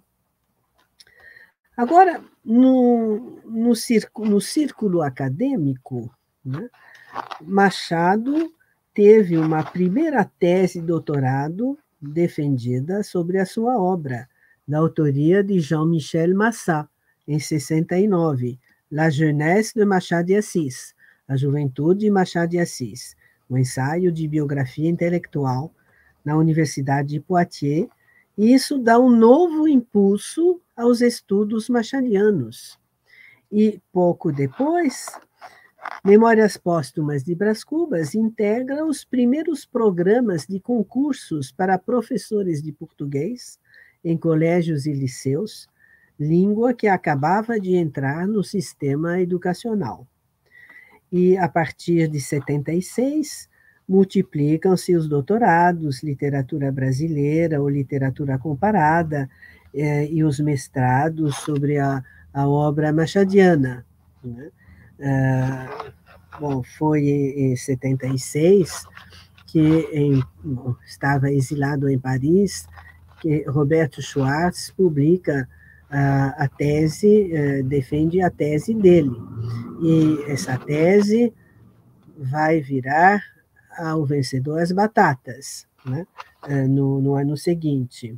Agora, no, no, círculo, no círculo acadêmico, né, Machado teve uma primeira tese de doutorado defendida sobre a sua obra, da autoria de Jean-Michel Massat, em sessenta e nove, La Jeunesse de Machado de Assis, A Juventude de Machado de Assis, um ensaio de biografia intelectual na Universidade de Poitiers, e isso dá um novo impulso aos estudos machadianos. E, pouco depois, Memórias Póstumas de Brás Cubas integra os primeiros programas de concursos para professores de português em colégios e liceus, língua que acabava de entrar no sistema educacional. E, a partir de setenta e seis, multiplicam-se os doutorados, literatura brasileira ou literatura comparada, eh, e os mestrados sobre a, a obra machadiana, né? Ah, bom, foi em setenta e seis que em, bom, estava exilado em Paris, que Roberto Schwartz publica a, a tese, eh, defende a tese dele. E essa tese vai virar ao Vencedor as Batatas, né, no, no ano seguinte.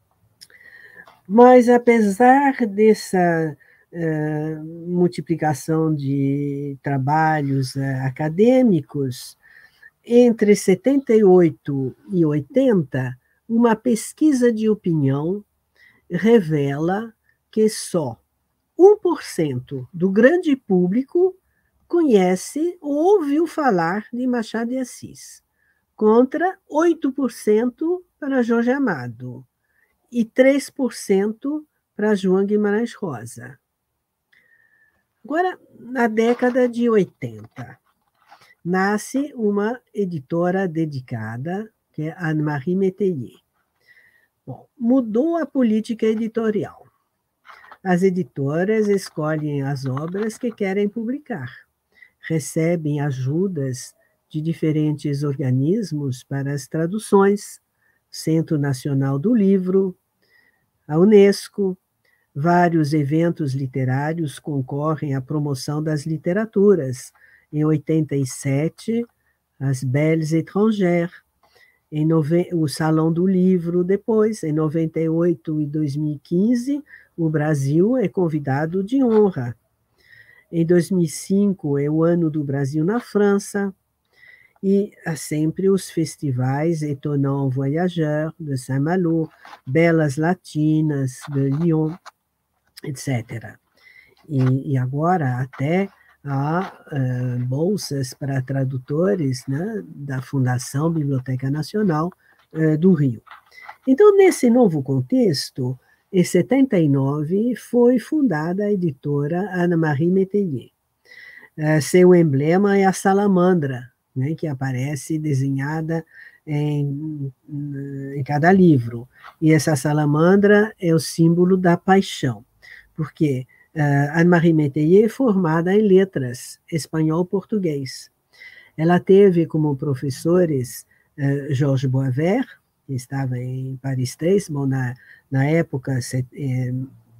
Mas, apesar dessa uh, multiplicação de trabalhos uh, acadêmicos, entre setenta e oito e oitenta, uma pesquisa de opinião revela que só um por cento do grande público conhece ou ouviu falar de Machado de Assis, contra oito por cento para Jorge Amado e três por cento para João Guimarães Rosa. Agora, na década de oitenta, nasce uma editora dedicada, que é Anne-Marie Métayer. Bom, mudou a política editorial. As editoras escolhem as obras que querem publicar, recebem ajudas de diferentes organismos para as traduções, Centro Nacional do Livro, a Unesco. Vários eventos literários concorrem à promoção das literaturas. Em oitenta e sete, as Belles Étrangères, em nove... o Salão do Livro depois, em noventa e oito e dois mil e quinze, o Brasil é convidado de honra. Em dois mil e cinco é o Ano do Brasil na França, e há sempre os festivais Étonnant Voyageur, de Saint-Malo, Belas Latinas, de Lyon, etcétera. E, e agora até há uh, bolsas para tradutores, né, da Fundação Biblioteca Nacional uh, do Rio. Então, nesse novo contexto, em setenta e nove, foi fundada a editora Anne-Marie Métayer. Uh, seu emblema é a salamandra, né, que aparece desenhada em, em cada livro. E essa salamandra é o símbolo da paixão, porque uh, Anne-Marie Métayer é formada em letras, espanhol e português. Ela teve como professores uh, Georges Boisvert, que estava em Paris três, bom, na, na época... Se, eh,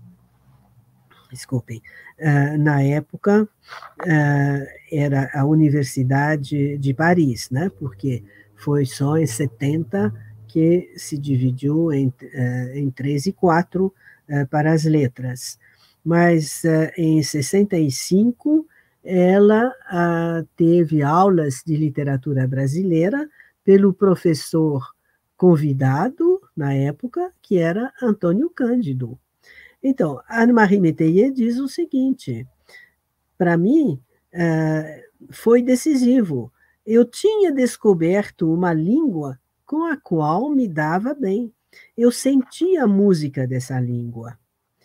Desculpem, uh, na época uh, era a Universidade de Paris, né? Porque foi só em setenta que se dividiu em, uh, em três e quatro uh, para as letras. Mas uh, em sessenta e cinco ela uh, teve aulas de literatura brasileira pelo professor convidado, na época, que era Antônio Cândido. Então, Anne-Marie Métayer diz o seguinte: para mim, foi decisivo. Eu tinha descoberto uma língua com a qual me dava bem. Eu sentia a música dessa língua.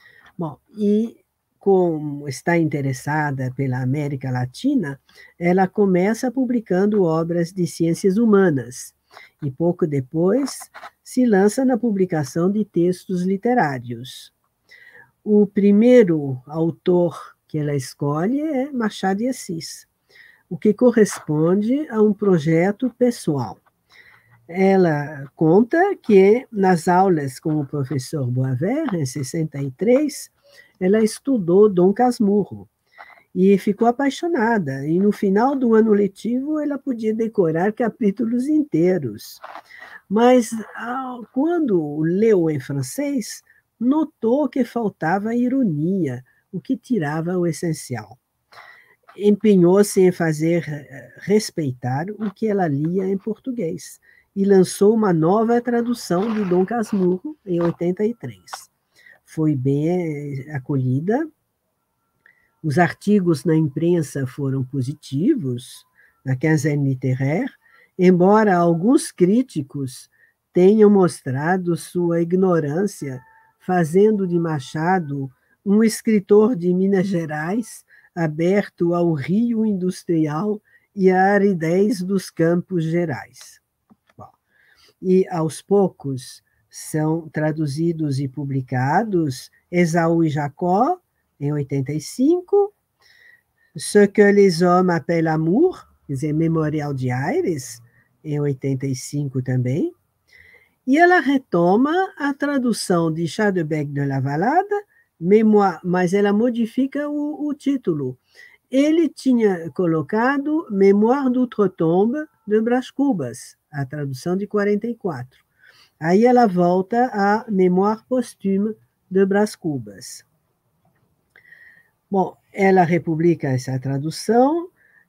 Bom, e como está interessada pela América Latina, ela começa publicando obras de ciências humanas e pouco depois se lança na publicação de textos literários. O primeiro autor que ela escolhe é Machado de Assis, o que corresponde a um projeto pessoal. Ela conta que, nas aulas com o professor Boisvert, em sessenta e três, ela estudou Dom Casmurro e ficou apaixonada. E, no final do ano letivo, ela podia decorar capítulos inteiros. Mas, quando leu em francês, notou que faltava ironia, o que tirava o essencial. Empenhou-se em fazer respeitar o que ela lia em português e lançou uma nova tradução de Dom Casmurro em oitenta e três. Foi bem acolhida, os artigos na imprensa foram positivos, na Quinzaine Littéraire, embora alguns críticos tenham mostrado sua ignorância, fazendo de Machado um escritor de Minas Gerais aberto ao rio industrial e à aridez dos campos gerais. Bom, e, aos poucos, são traduzidos e publicados Esaú e Jacó, em oitenta e cinco, Ce que les hommes appellent amour, quer dizer, Memorial de Aires, em oitenta e cinco também, e ela retoma a tradução de Chadebec de la Valade, Mémoire, mas ela modifica o, o título. Ele tinha colocado Mémoire d'Outre-Tombe de Brás Cubas, a tradução de quarenta e quatro. Aí ela volta a Mémoire posthume de Brás Cubas. Bom, ela republica essa tradução,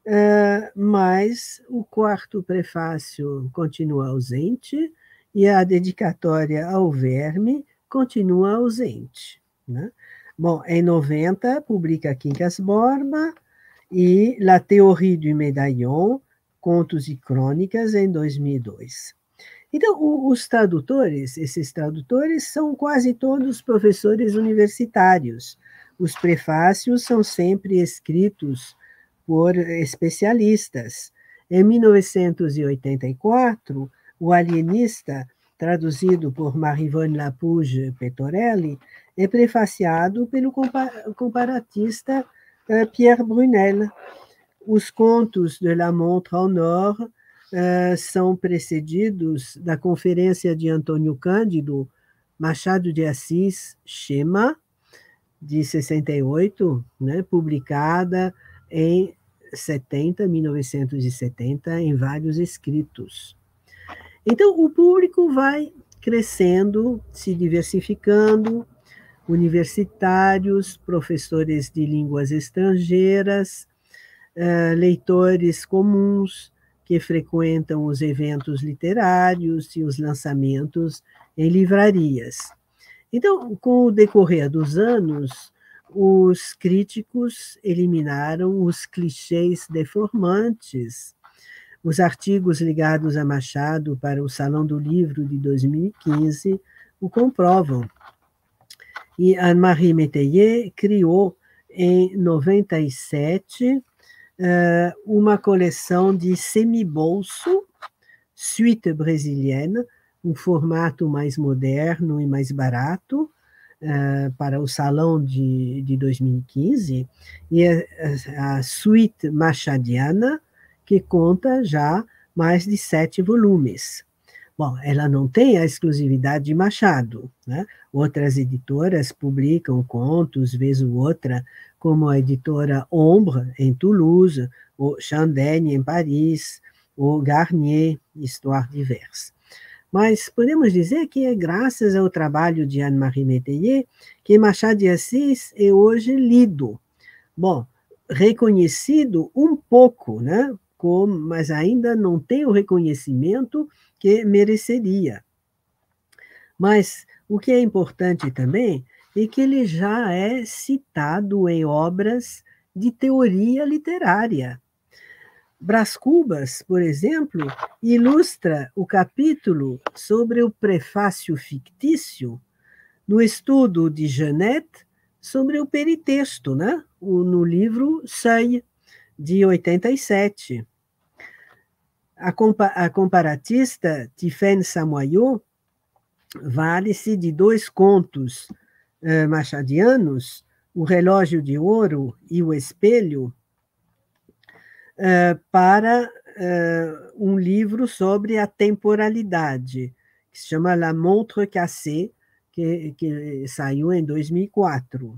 mas o quarto prefácio continua ausente e a dedicatória ao verme continua ausente, né? Bom, em noventa, publica Quincas Borba e La Théorie du Médaillon, Contos e Crônicas, em dois mil e dois. Então, os tradutores, esses tradutores, são quase todos professores universitários. Os prefácios são sempre escritos por especialistas. Em mil novecentos e oitenta e quatro, O Alienista, traduzido por Marivonne Lapouge Petorelli, é prefaciado pelo comparatista Pierre Brunel. Os contos de La Montre en Or uh, são precedidos da conferência de Antônio Cândido, Machado de Assis, Schema, de sessenta e oito, né, publicada em setenta, mil novecentos e setenta, em vários escritos. Então, o público vai crescendo, se diversificando, universitários, professores de línguas estrangeiras, uh, leitores comuns que frequentam os eventos literários e os lançamentos em livrarias. Então, com o decorrer dos anos, os críticos eliminaram os clichês deformantes. Os artigos ligados a Machado para o Salão do Livro de dois mil e quinze o comprovam. E Anne-Marie Métayer criou, em noventa e sete, uma coleção de semibolso, Suite brésilienne, um formato mais moderno e mais barato, uh, para o Salão de, de dois mil e quinze, e a, a Suite Machadiana, que conta já mais de sete volumes. Bom, ela não tem a exclusividade de Machado, né? Outras editoras publicam contos, vez ou outra, como a editora Ombre, em Toulouse, ou Chandaigne, em Paris, ou Garnier, Histoire diverse. Mas podemos dizer que é graças ao trabalho de Anne-Marie Métayer que Machado de Assis é hoje lido. Bom, reconhecido um pouco, né? Como, mas ainda não tem o reconhecimento que mereceria. Mas o que é importante também é que ele já é citado em obras de teoria literária. Brás Cubas, por exemplo, ilustra o capítulo sobre o prefácio fictício no estudo de Jeannette sobre o peritexto, né? O, no livro Seuil, de oitenta e sete. A, compa a comparatista Tiphaine Samoyau vale-se de dois contos uh, machadianos, O Relógio de Ouro e O Espelho, uh, para uh, um livro sobre a temporalidade, que se chama La Montre Cassée, que, que saiu em dois mil e quatro.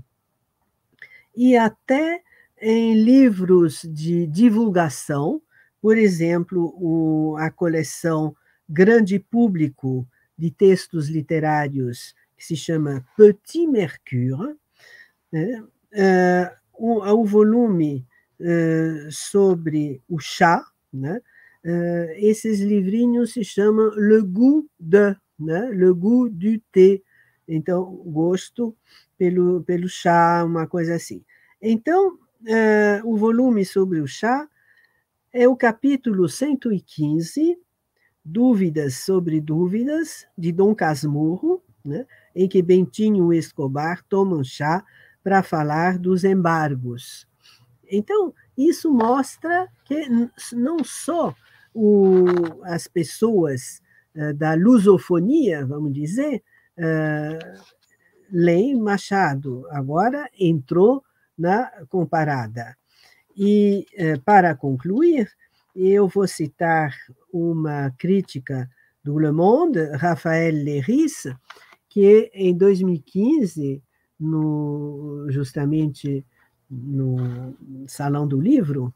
E até em livros de divulgação, por exemplo, o, a coleção Grande Público de textos literários, que se chama Petit Mercure, né? uh, o, o volume uh, sobre o chá, né? uh, esses livrinhos se chamam Le Goût de, né? Le Goût du thé, então, gosto pelo, pelo chá, uma coisa assim. Então, uh, o volume sobre o chá é o capítulo cento e quinze, Dúvidas sobre Dúvidas, de Dom Casmurro, né, em que Bentinho Escobar toma um chá para falar dos embargos. Então, isso mostra que não só o, as pessoas uh, da lusofonia, vamos dizer, uh, leem Machado, agora entrou na comparada. E, uh, para concluir, eu vou citar uma crítica do Le Monde, Raphaël Léris, que em dois mil e quinze, no, justamente no Salão do Livro,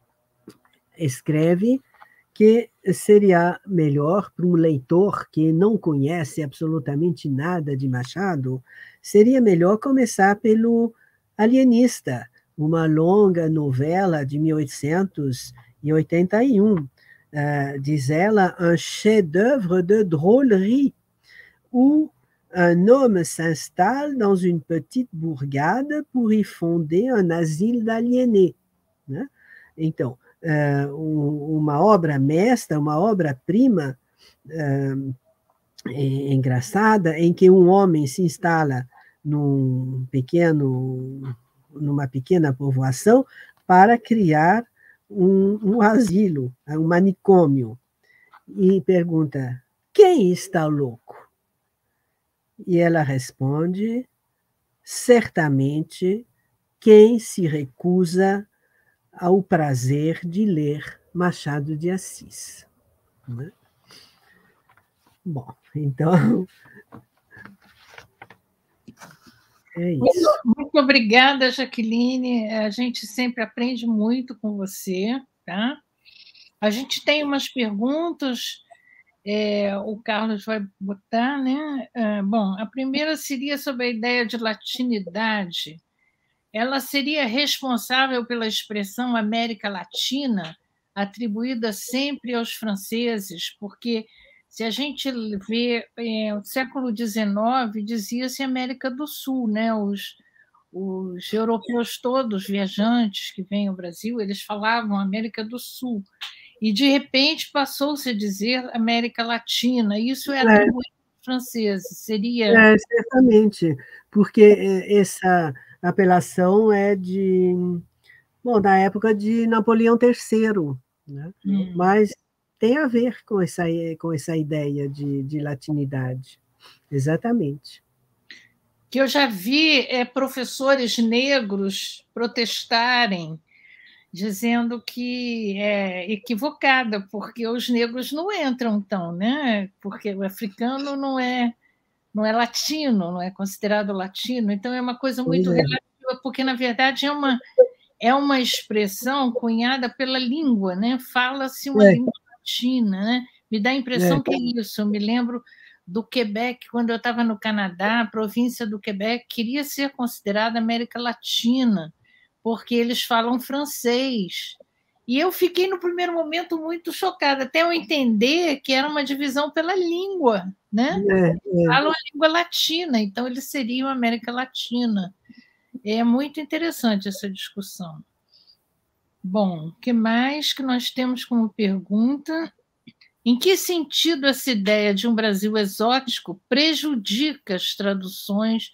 escreve que seria melhor para um leitor que não conhece absolutamente nada de Machado, seria melhor começar pelo Alienista, uma longa novela de mil oitocentos e oitenta e um. Uh, diz ela, un chef-d'œuvre de drôlerie, où un homme s'installe dans une petite bourgade pour y fonder un asile d'aliénés. Né? Então, uh, uma obra mestra, uma obra-prima uh, engraçada, em que um homem se instala num pequeno, numa pequena povoação para criar um, um asilo, um manicômio. E pergunta, quem está louco? E ela responde, certamente, quem se recusa ao prazer de ler Machado de Assis. Né? Bom, então, é isso. Muito, muito obrigada, Jaqueline. A gente sempre aprende muito com você, tá? A gente tem umas perguntas, é, o Carlos vai botar, né? É, bom, a primeira seria sobre a ideia de latinidade. Ela seria responsável pela expressão América Latina, atribuída sempre aos franceses, porque se a gente vê é, o século dezenove, dizia-se América do Sul, né? Os, os europeus todos, viajantes que vêm ao Brasil, eles falavam América do Sul. E, de repente, passou-se a dizer América Latina. Isso é atribuído aos franceses. Seria... É, certamente, porque essa apelação é de... Bom, da época de Napoleão terceiro, né? Hum. Mas tem a ver com essa, com essa ideia de, de latinidade. Exatamente. Que eu já vi é, professores negros protestarem, dizendo que é equivocada, porque os negros não entram tão, né? Porque o africano não é, não é latino, não é considerado latino, então é uma coisa muito é. relativa, porque, na verdade, é uma, é uma expressão cunhada pela língua, né? Fala-se uma é. língua latina, né? Me dá a impressão é. que é isso, eu me lembro do Quebec, quando eu estava no Canadá, a província do Quebec queria ser considerada América Latina, porque eles falam francês. E eu fiquei, no primeiro momento, muito chocada, até eu entender que era uma divisão pela língua, né? É, é. Falam a língua latina, então eles seriam América Latina. É muito interessante essa discussão. Bom, o que mais que nós temos como pergunta? Em que sentido essa ideia de um Brasil exótico prejudica as traduções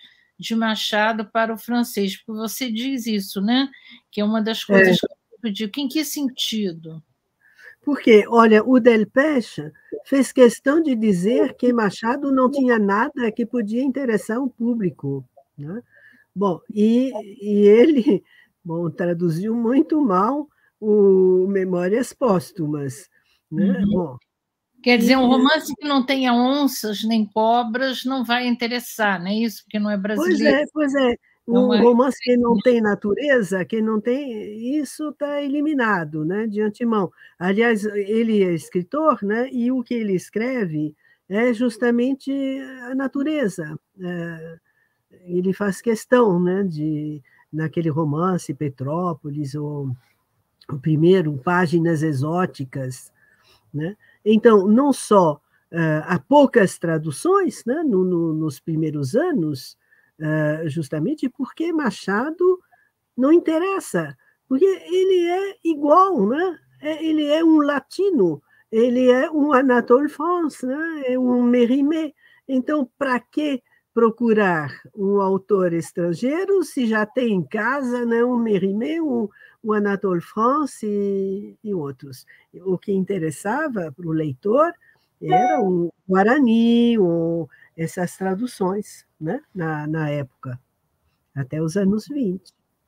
de Machado para o francês, porque você diz isso, né? Que é uma das coisas é. que eu digo. Em que sentido? Porque, olha, o Delpech fez questão de dizer que Machado não tinha nada que podia interessar o público, né? Bom, e, e ele, bom, traduziu muito mal o Memórias Póstumas, né? Uhum. Bom, quer dizer, um romance que não tenha onças nem cobras não vai interessar, não é isso? Porque não é brasileiro. Pois é, pois é. Um romance que não tem natureza, que não tem, isso está eliminado, né, de antemão. Aliás, ele é escritor, né, e o que ele escreve é justamente a natureza. É, ele faz questão, né, de, naquele romance Petrópolis, ou o primeiro, Páginas Exóticas, né? Então, não só uh, há poucas traduções, né, no, no, nos primeiros anos, uh, justamente porque Machado não interessa, porque ele é igual, né? Ele é um latino, ele é um Anatole France, né? É um Mérimée. Então, para que procurar um autor estrangeiro se já tem em casa, né, um Mérimée, um, um Anatole France e, e outros? O que interessava para o leitor era o Guarani, ou essas traduções, né, na, na época, até os anos vinte.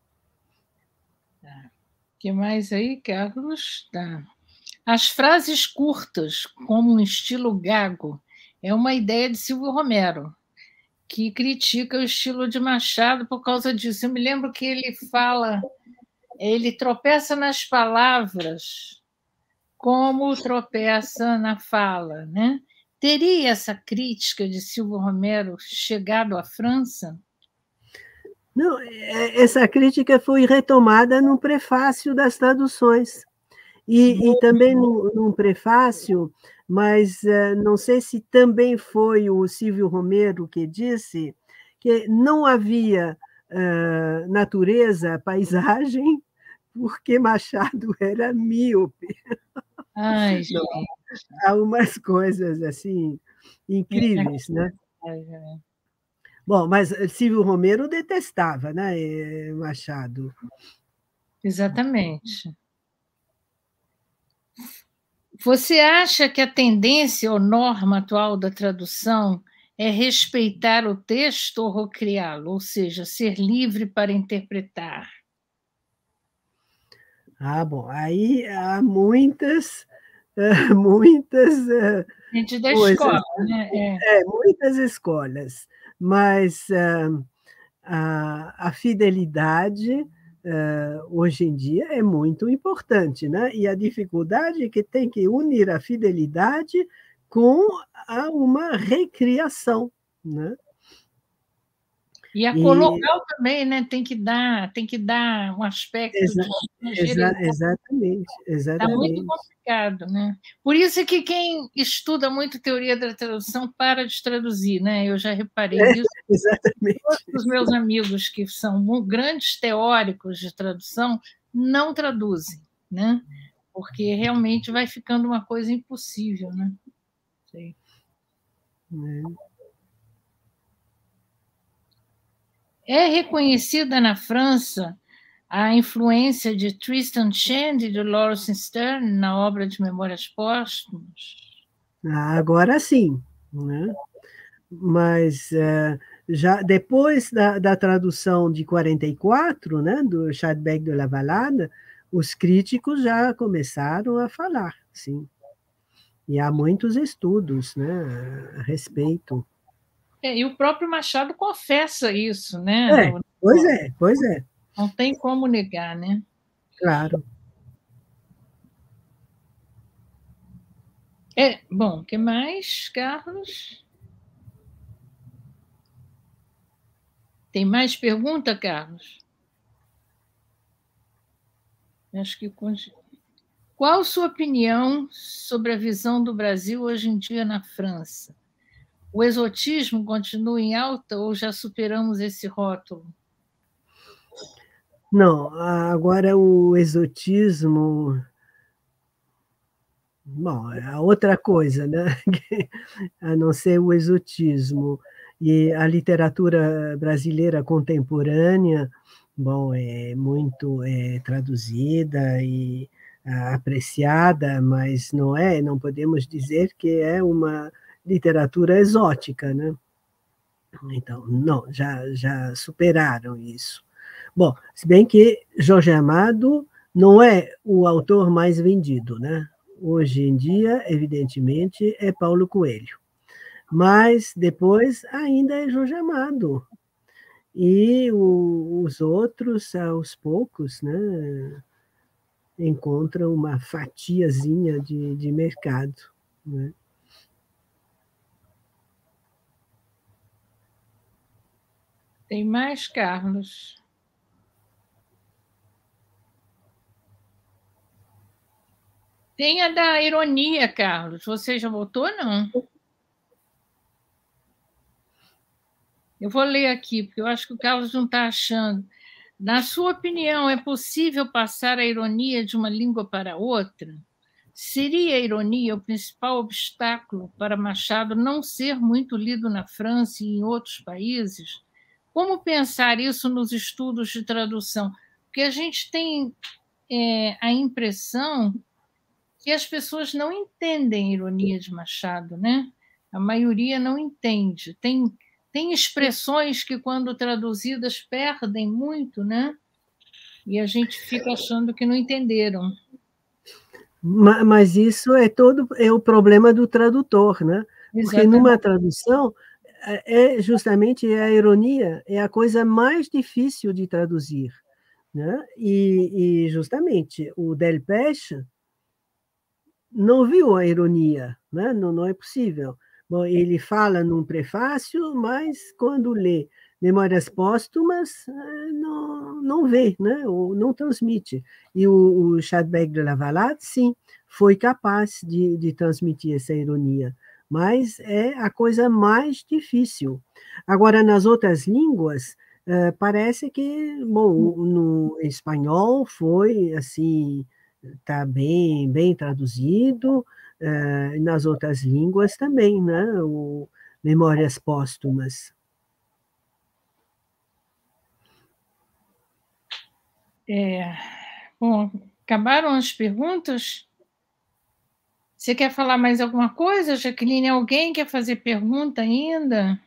O que mais aí, Carlos? Tá. As frases curtas, como um estilo gago, é uma ideia de Silvio Romero, que critica o estilo de Machado por causa disso. Eu me lembro que ele fala, ele tropeça nas palavras como tropeça na fala, né? Teria essa crítica de Silvio Romero chegado à França? Não, essa crítica foi retomada no prefácio das traduções. E, e também no, num prefácio, mas uh, não sei se também foi o Silvio Romero que disse que não havia uh, natureza, paisagem, porque Machado era míope. Ai, gente. Não, há umas coisas assim incríveis, é, né? É, é. Bom, mas Silvio Romero detestava, né, Machado. Exatamente. Você acha que a tendência ou norma atual da tradução é respeitar o texto ou recriá-lo, ou seja, ser livre para interpretar? Ah, bom, aí há muitas, muitas gente da coisas, escola, né? É. É, muitas escolas, mas uh, a, a fidelidade uh, hoje em dia é muito importante, né? E a dificuldade é que tem que unir a fidelidade com a, uma recriação, né? E a colocal e... também, né? Tem que dar, tem que dar um aspecto exa de exa exatamente, exatamente. Está muito complicado, né? Por isso é que quem estuda muito teoria da tradução para de traduzir, né? Eu já reparei é, isso. Exatamente. Todos os meus amigos que são grandes teóricos de tradução não traduzem, né? Porque realmente vai ficando uma coisa impossível, né? Sei. É. É reconhecida na França a influência de Tristan Shandy e de Lawrence Stern na obra de Memórias Póstumas? Agora sim, né? Mas uh, já depois da, da tradução de quarenta e quatro, né, do Chadbec de la Valade, os críticos já começaram a falar, sim. E há muitos estudos, né, a respeito. É, e o próprio Machado confessa isso, né? É, no, pois é, pois é. Não tem como negar, né? Claro. É, bom, o que mais, Carlos? Tem mais pergunta, Carlos? Acho que qual a sua opinião sobre a visão do Brasil hoje em dia na França? O exotismo continua em alta ou já superamos esse rótulo? Não, agora o exotismo... Bom, é outra coisa, né? A não ser o exotismo. E a literatura brasileira contemporânea, bom, é muito é, traduzida e ah, apreciada, mas não é, não podemos dizer que é uma literatura exótica, né? Então, não, já, já superaram isso. Bom, se bem que Jorge Amado não é o autor mais vendido, né? Hoje em dia, evidentemente, é Paulo Coelho. Mas depois ainda é Jorge Amado. E o, os outros, aos poucos, né, encontram uma fatiazinha de, de mercado. Né? Tem mais, Carlos? Tem a da ironia, Carlos. Você já votou, não? Eu vou ler aqui, porque eu acho que o Carlos não está achando. Na sua opinião, é possível passar a ironia de uma língua para outra? Seria a ironia o principal obstáculo para Machado não ser muito lido na França e em outros países? Como pensar isso nos estudos de tradução? Porque a gente tem é, a impressão que as pessoas não entendem a ironia de Machado, né? A maioria não entende. Tem, tem expressões que, quando traduzidas, perdem muito, né? E a gente fica achando que não entenderam. Mas isso é todo é o problema do tradutor, né? Porque Exatamente. numa tradução é justamente a ironia é a coisa mais difícil de traduzir, né? E, e justamente o Delpech não viu a ironia, né? Não, não é possível. Bom, ele fala num prefácio, mas quando lê Memórias Póstumas, não, não vê, né? Ou não transmite. E o, o Chadwick de la Valade, sim, foi capaz de, de transmitir essa ironia, mas é a coisa mais difícil. Agora, nas outras línguas, parece que, bom, no espanhol foi assim, está bem, bem traduzido, uh, nas outras línguas também, né? O Memórias Póstumas. É, bom, acabaram as perguntas? Você quer falar mais alguma coisa, Jaqueline? Alguém quer fazer pergunta ainda?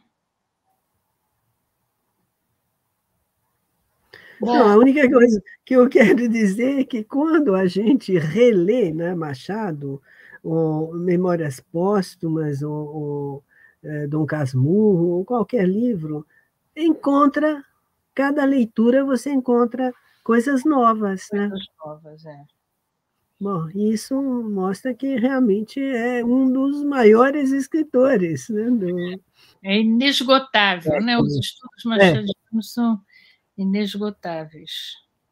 Bom, não, a única coisa que eu quero dizer é que quando a gente relê, né, Machado, ou Memórias Póstumas, ou, ou é, Dom Casmurro, ou qualquer livro, encontra, cada leitura você encontra coisas novas, né? Coisas novas, é. Bom, isso mostra que realmente é um dos maiores escritores, né? Do... É inesgotável, é, né? Os estudos machadianos é. são inesgotáveis.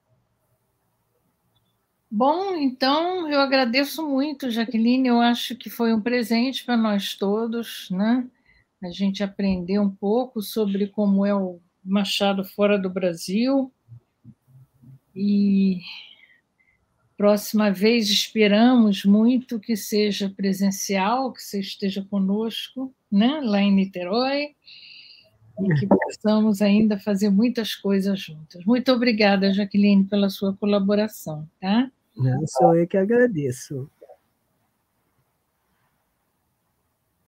Bom, então eu agradeço muito, Jaqueline. Eu acho que foi um presente para nós todos, né? A gente aprender um pouco sobre como é o Machado fora do Brasil. E próxima vez esperamos muito que seja presencial, que você esteja conosco, né? Lá em Niterói. E que possamos ainda fazer muitas coisas juntas. Muito obrigada, Jaqueline, pela sua colaboração, tá? Não, sou eu que agradeço.